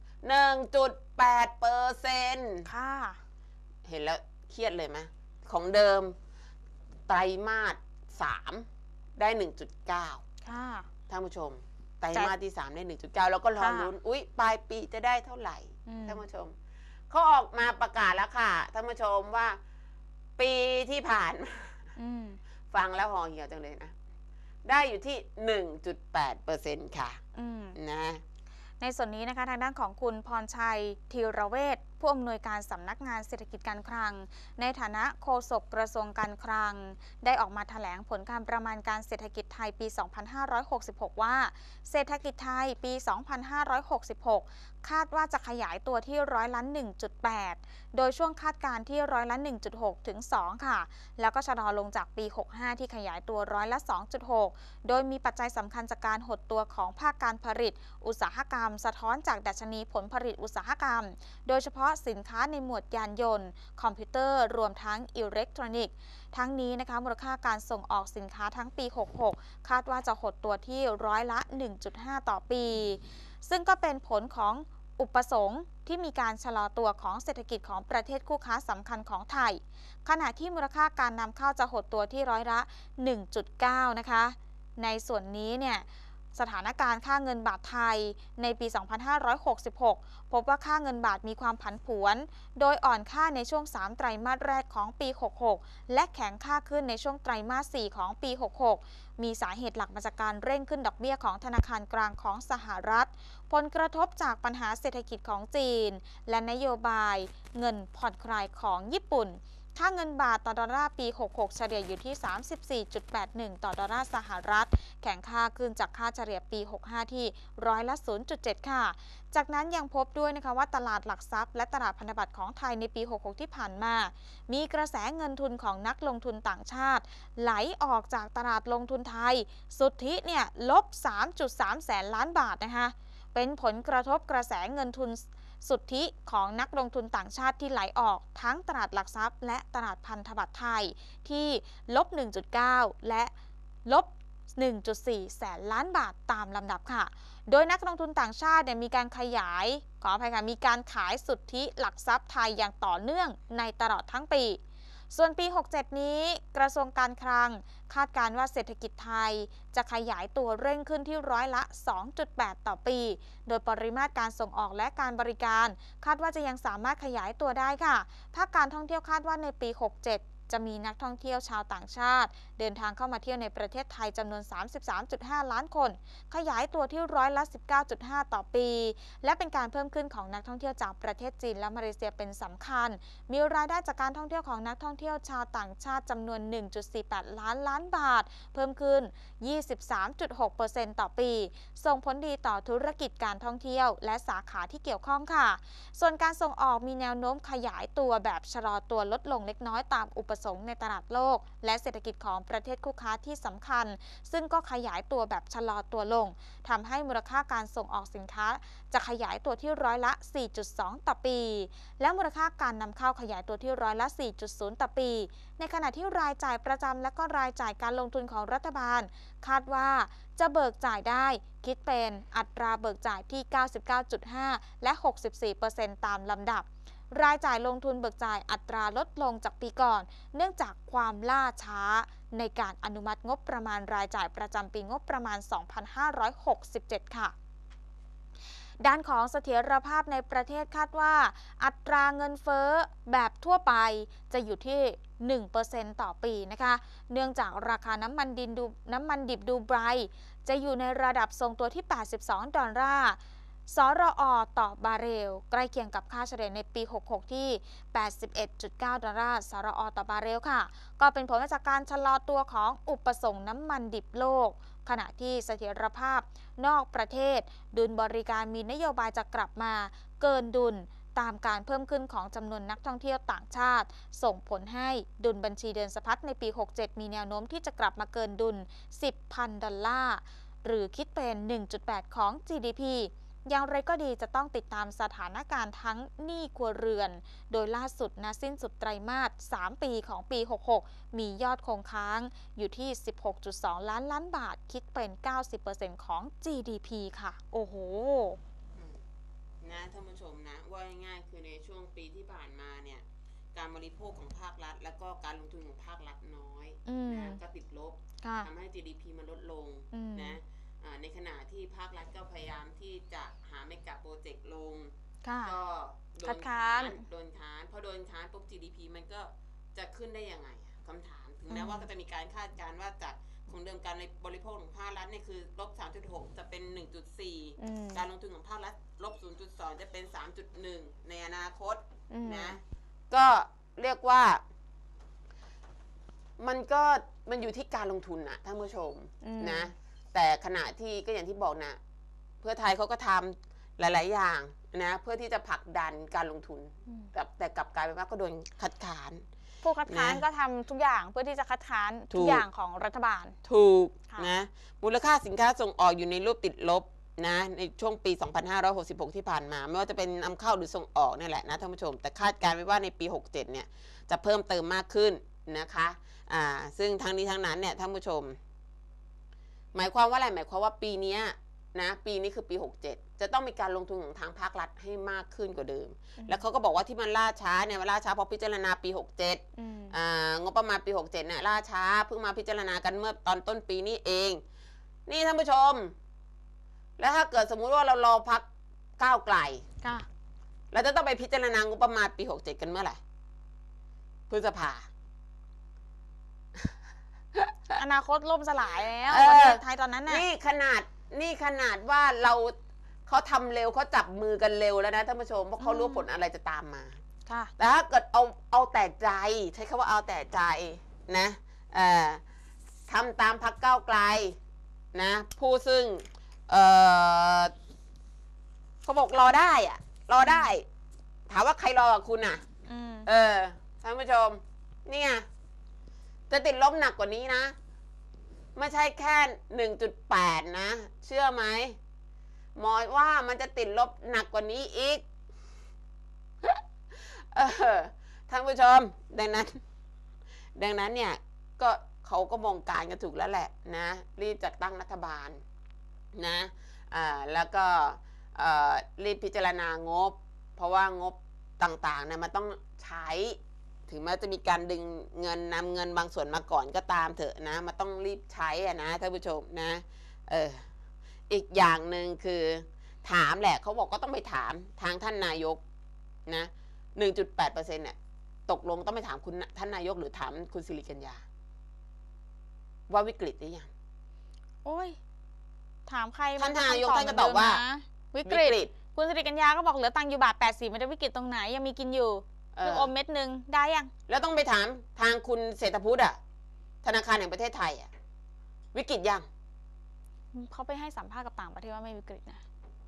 1.8% ค่ะเห็นแล้วเครียดเลยไหมของเดิมไตรมาส3ได้ 1.9 ค่ะท่านผู้ชมไตรมาสที่3ได้ 1.9 แล้วก็รอลุ้นอุ๊ยปลายปีจะได้เท่าไหร่ท่านผู้ชมเขาออกมาประกาศแล้วค่ะท่านผู้ชมว่าปีที่ผ่านฟังแล้วห่อเหี่ยวจังเลยนะได้อยู่ที่ 1.8% ค่ะนะในส่วนนี้นะคะทางด้านของคุณพรชัยธีรเวชผู้อำนวยการสำนักงานเศรษฐกิจการคลังในฐานะโฆษกกระทรวงการคลังได้ออกมาแถลงผลการประมาณการเศรษฐกิจไทยปี 2566 ว่าเศรษฐกิจไทยปี 2566 คาดว่าจะขยายตัวที่ร้อยละ 1.8 โดยช่วงคาดการณ์ที่ร้อยละ 1.6 ถึง 2 ค่ะแล้วก็ชะลอลงจากปี 65 ที่ขยายตัวร้อยละ 2.6 โดยมีปัจจัยสำคัญจากการหดตัวของภาคการผลิตอุตสาหกรรมสะท้อนจากดัชนีผลผลิตอุตสาหกรรมโดยเฉพาะสินค้าในหมวดยานยนต์คอมพิวเตอร์รวมทั้งอิเล็กทรอนิกส์ทั้งนี้นะคะมูลค่าการส่งออกสินค้าทั้งปี 66 คาดว่าจะหดตัวที่ร้อยละ 1.5 ต่อปีซึ่งก็เป็นผลของอุปสงค์ที่มีการชะลอตัวของเศรษฐกิจของประเทศคู่ค้าสำคัญของไทยขณะที่มูลค่าการนำเข้าจะหดตัวที่ร้อยละ 1.9 นะคะในส่วนนี้เนี่ยสถานการณ์ค่าเงินบาทไทยในปี 2566 พบว่าค่าเงินบาทมีความผันผวนโดยอ่อนค่าในช่วง3ไตรมาสแรกของปี 66 และแข็งค่าขึ้นในช่วงไตรมาส 4 ของปี 66 มีสาเหตุหลักมาจากการเร่งขึ้นดอกเบี้ยของธนาคารกลางของสหรัฐผลกระทบจากปัญหาเศรษฐกิจของจีนและนโยบายเงินผ่อนคลายของญี่ปุ่นค่าเงินบาทต่อดอลลาร์ปี 66 เฉลี่ยอยู่ที่ 34.81 ต่อดอลลาร์สหรัฐแข่งค่าขึ้นจากค่าเฉลี่ยปี 65 ที่ร้อยละ 0.7 ค่ะจากนั้นยังพบด้วยนะคะว่าตลาดหลักทรัพย์และตลาดพันธบัตรของไทยในปี 66 ที่ผ่านมามีกระแสเงินทุนของนักลงทุนต่างชาติไหลออกจากตลาดลงทุนไทยสุทธิเนี่ยลบ 3.3 แสนล้านบาทนะคะเป็นผลกระทบกระแสเงินทุนสุทธิของนักลงทุนต่างชาติที่ไหลออกทั้งตลาดหลักทรัพย์และตลาดพันธบัตรไทยที่ลบ 1.9 และลบ 1.4 แสนล้านบาทตามลำดับค่ะโดยนักลงทุนต่างชาติมีการขยายขออภัยค่ะมีการขายสุทธิหลักทรัพย์ไทยอย่างต่อเนื่องในตลอดทั้งปีส่วนปี 67 นี้กระทรวงการคลังคาดการณ์ว่าเศรษฐกิจไทยจะขยายตัวเร่งขึ้นที่ร้อยละ 2.8 ต่อปีโดยปริมาตรการส่งออกและการบริการคาดว่าจะยังสามารถขยายตัวได้ค่ะภาคการท่องเที่ยวคาดว่าในปี 67จะมีนักท่องเที่ยวชาวต่างชาติเดินทางเข้ามาเที่ยวในประเทศไทยจำนวน 33.5 ล้านคนขยายตัวที่ร้อยละ 19.5 ต่อปีและเป็นการเพิ่มขึ้นของนักท่องเที่ยวจากประเทศจีนและมาเลเซียเป็นสำคัญมีรายได้จากการท่องเที่ยวของนักท่องเที่ยวชาวต่างชาติจำนวน 1.48 ล้านบาทเพิ่มขึ้น 23.6% ต่อปีส่งผลดีต่อธุรกิจการท่องเที่ยวและสาขาที่เกี่ยวข้องค่ะส่วนการส่งออกมีแนวโน้มขยายตัวแบบชะลอตัวลดลงเล็กน้อยตามอุปสงค์ในตลาดโลกและเศรษฐกิจของประเทศคู่ค้าที่สำคัญซึ่งก็ขยายตัวแบบชะลอตัวลงทำให้มูลค่าการส่งออกสินค้าจะขยายตัวที่ร้อยละ 4.2 ต่อปีและมูลค่าการนำเข้าขยายตัวที่ร้อยละ 4.0 ต่อปีในขณะที่รายจ่ายประจำและก็รายจ่ายการลงทุนของรัฐบาลคาดว่าจะเบิกจ่ายได้คิดเป็นอัตราเบิกจ่ายที่ 99.5 และ 64% ตามลำดับรายจ่ายลงทุนเบิกจ่ายอัตราลดลงจากปีก่อนเนื่องจากความล่าช้าในการอนุมัติงบประมาณรายจ่ายประจำปีงบประมาณ 2567 ค่ะด้านของเสถียรภาพในประเทศคาดว่าอัตราเงินเฟ้อแบบทั่วไปจะอยู่ที่ 1% ต่อปีนะคะเนื่องจากราคาน้ำมันดิบดูไบรท์จะอยู่ในระดับทรงตัวที่ 82 ดอลลาร์สรอ.ต่อบาร์เรลใกล้เคียงกับค่าเฉลี่ยในปี 66 ที่ 81.9 ดอลลาร์สรอ.ต่อบาร์เรลค่ะก็เป็นผลมาจากการชะลอตัวของอุปสงค์น้ำมันดิบโลกขณะที่เสถียรภาพนอกประเทศดุลบริการมีนโยบายจะกลับมาเกินดุลตามการเพิ่มขึ้นของจำนวนนักท่องเที่ยวต่างชาติส่งผลให้ดุลบัญชีเดินสะพัดในปี 67 มีแนวโน้มที่จะกลับมาเกินดุล 10,000 ดอลลาร์หรือคิดเป็น 1.8 ของ GDPอย่างไรก็ดีจะต้องติดตามสถานการณ์ทั้งหนี้ครัวเรือนโดยล่าสุดสิ้นสุดไตรมาส 3 ปีของปี 66 มียอดคงค้างอยู่ที่ 16.2 ล้านบาทคิดเป็น 90% ของ GDP ค่ะโอ้โหนะท่านผู้ชมนะว่าง่ายๆคือในช่วงปีที่ผ่านมาเนี่ยการบริโภคของภาครัฐและก็การลงทุนของภาครัฐน้อยนะก็ติดลบทำให้ GDP มันลดลงนะในขณะที่ภาครัฐก็พยายามที่จะหาเมกะโปรเจกต์ลงก็โดนค้านพอโดนค้านปุ๊บ GDP มันก็จะขึ้นได้ยังไงคำถามถึงแม้ว่าก็จะมีการคาดการณ์ว่าจากของเดิมการบริโภคของภาครัฐเนี่ยคือลบ 3.6 จะเป็น 1.4 การลงทุนของภาครัฐลบ 0.2 จะเป็น 3.1 ในอนาคตนะก็เรียกว่ามันอยู่ที่การลงทุนนะท่านผู้ชมนะแต่ขณะที่ก็อย่างที่บอกนะเพื่อไทยเขาก็ทำหลายๆอย่างนะเพื่อที่จะผลักดันการลงทุนแต่กลับกลายเป็นว่าก็โดนคัดค้านผู้คัดค้านก็ทำทุกอย่างเพื่อที่จะคัดค้านทุกอย่างของรัฐบาลถูกนะมูลค่าสินค้าส่งออกอยู่ในรูปติดลบนะในช่วงปี 2566 ที่ผ่านมาไม่ว่าจะเป็นนำเข้าหรือส่งออกนี่แหละนะท่านผู้ชมแต่คาดการณ์ไว้ว่าในปี 67 เนี่ยจะเพิ่มเติมมากขึ้นนะคะซึ่งทั้งนี้ทั้งนั้นเนี่ยท่านผู้ชมหมายความว่าอะไรหมายความว่าปีนี้นะปีนี้คือปี 67จะต้องมีการลงทุนของทางภาครัฐให้มากขึ้นกว่าเดิมแล้วเขาก็บอกว่าที่มันล่าช้าเนี่ยล่าช้าเพราะพิจารณาปี 67งบประมาณปี 67เนี่ยล่าช้าเพิ่งมาพิจารณากันเมื่อตอนต้นปีนี้เองนี่ท่านผู้ชมแล้วถ้าเกิดสมมุติว่าเรารอพักก้าวไกลเราจะต้องไปพิจารณางบประมาณปี 67กันเมื่อไหร่พฤษภาอนาคตล่มสลายแล้วประเทศไทยตอนนั้นน่ะนี่ขนาดว่าเขาทำเร็วเขาจับมือกันเร็วแล้วนะท่านผู้ชมเพราะเขารู้ผลอะไรจะตามมาแต่ถ้าเกิดเอาแต่ใจใช้คำว่าเอาแต่ใจนะทำตามพรรคก้าวไกลนะผู้ซึ่งเขาบอกรอได้อะรอได้ ถามว่าใครรอกับคุณอ่ะท่านผู้ชมเนี่ยจะติดลบหนักกว่านี้นะไม่ใช่แค่ 1.8 นะเชื่อไหมหมอว่ามันจะติดลบหนักกว่านี้อีกท่านผู้ชมดังนั้นเนี่ยก็เขาก็มองการกันถูกแล้วแหละนะรีบจัดตั้งรัฐบาลนะแล้วก็รีบพิจารณางบเพราะว่างบต่างๆเนี่ยมันต้องใช้ถึงแม้จะมีการดึงเงินนำเงินบางส่วนมาก่อนก็ตามเถอะนะมันต้องรีบใช้นะท่านผู้ชมนะอีกอย่างหนึ่งคือถามแหละเขาบอกก็ต้องไปถามทางท่านนายกนะ 1.8% เนี่ยตกลงต้องไปถามคุณท่านนายกหรือถามคุณสิริกัญญาว่าวิกฤตหรือยังโอ้ยถามใครท่านนายกท่านก็ตอบว่าวิกฤตคุณสิริกัญญาก็บอกเหลือตังค์อยู่บาท80มันจะวิกฤตตรงไหนยังมีกินอยู่ลูกอมเม็ดนึงได้ยังแล้วต้องไปถามทางคุณเศรษฐพุทธอะธนาคารแห่งประเทศไทยอะวิกฤตยังเขาไปให้สัมภาษณ์กับต่างประเทศว่าไม่วิกฤตนะ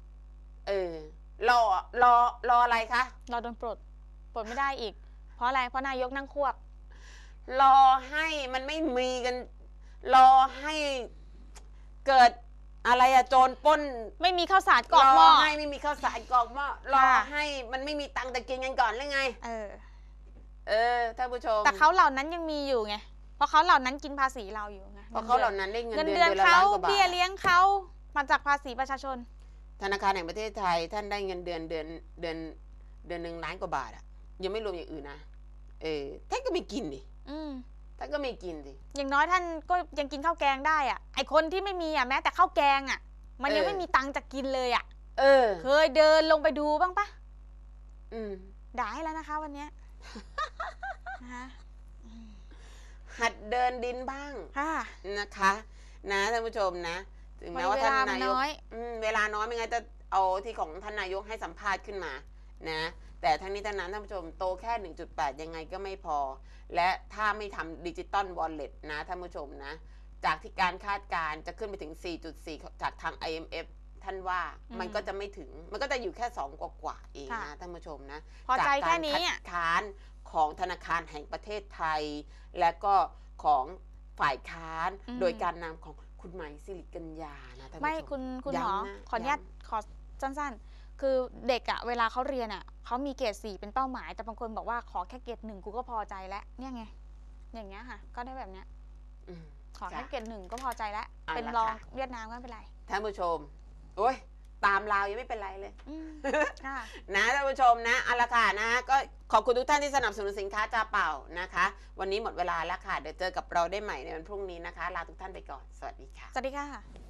รออะไรคะรอโดนปลดไม่ได้อีกเพราะอะไรเพราะนายกนั่งควบรอให้มันไม่มีกันรอให้เกิดอะไรอะโจรปล้นไม่มีข้าวสารกรอกหม้อรอให้ไม่มีข้าวสารกรอกหม้อรอให้มันไม่มีตังค์จะกินกันก่อนหรือไงท่านผู้ชมแต่เขาเหล่านั้นยังมีอยู่ไงเพราะเขาเหล่านั้นกินภาษีเราอยู่ไงเพราะเขาเหล่านั้นได้เงินเดือนเขาเบี้ยเลี้ยงเขามาจากภาษีประชาชนธนาคารแห่งประเทศไทยท่านได้เงินเดือน1 ล้านกว่าบาทอะยังไม่รวมอย่างอื่นนะท่านก็ไม่กินดิท่านก็ไม่กินดิอย่างน้อยท่านก็ยังกินข้าวแกงได้อ่ะไอคนที่ไม่มีอ่ะแม้แต่ข้าวแกงอ่ะมันยังไม่มีตังค์จะกินเลยอ่ะเคยเดินลงไปดูบ้างปะด่าให้แล้วนะคะวันนี้หัดเดินดินบ้างนะคะนะท่านผู้ชมนะถึงแม้ว่าท่านนายกเวลาน้อยไม่งั้นจะเอาที่ของท่านนายกให้สัมภาษณ์ขึ้นมานะแต่ทั้งนี้ทั้งนั้นท่านผู้ชมโตแค่ 1.8 ยังไงก็ไม่พอและถ้าไม่ทำดิจิตอลวอลเล็ตนะท่านผู้ชมนะจากที่การคาดการจะขึ้นไปถึง 4.4 จากทาง IMF ท่านว่ามันก็จะไม่ถึงมันก็จะอยู่แค่2กว่าเองนะท่านผู้ชมนะพอใจแค่นี้จากการคัดค้านของธนาคารแห่งประเทศไทยและก็ของฝ่ายค้านโดยการนำของคุณไหมสิริกัญญานะท่านผู้ชมไม่คุณหมอขออนุญาตขอสั้นๆคือเด็กอะเวลาเขาเรียนอะเขามีเกรด4เป็นเป้าหมายแต่บางคนบอกว่าขอแค่เกรด1กูก็พอใจแล้วเนี่ยไงอย่างเงี้ยค่ะก็ได้แบบเนี้ยขอแค่เกรด1ก็พอใจแล้วเป็นรองเวียดนามก็ไม่เป็นไรท่านผู้ชมโอ้ยตามลาวยังไม่เป็นไรเลยนะท่านผู้ชมนะเอาละค่ะนะก็ขอบคุณทุกท่านที่สนับสนุนสินค้าจาเป่านะคะวันนี้หมดเวลาแล้วค่ะเดี๋ยวเจอกับเราได้ใหม่ในวันพรุ่งนี้นะคะลาทุกท่านไปก่อนสวัสดีค่ะสวัสดีค่ะ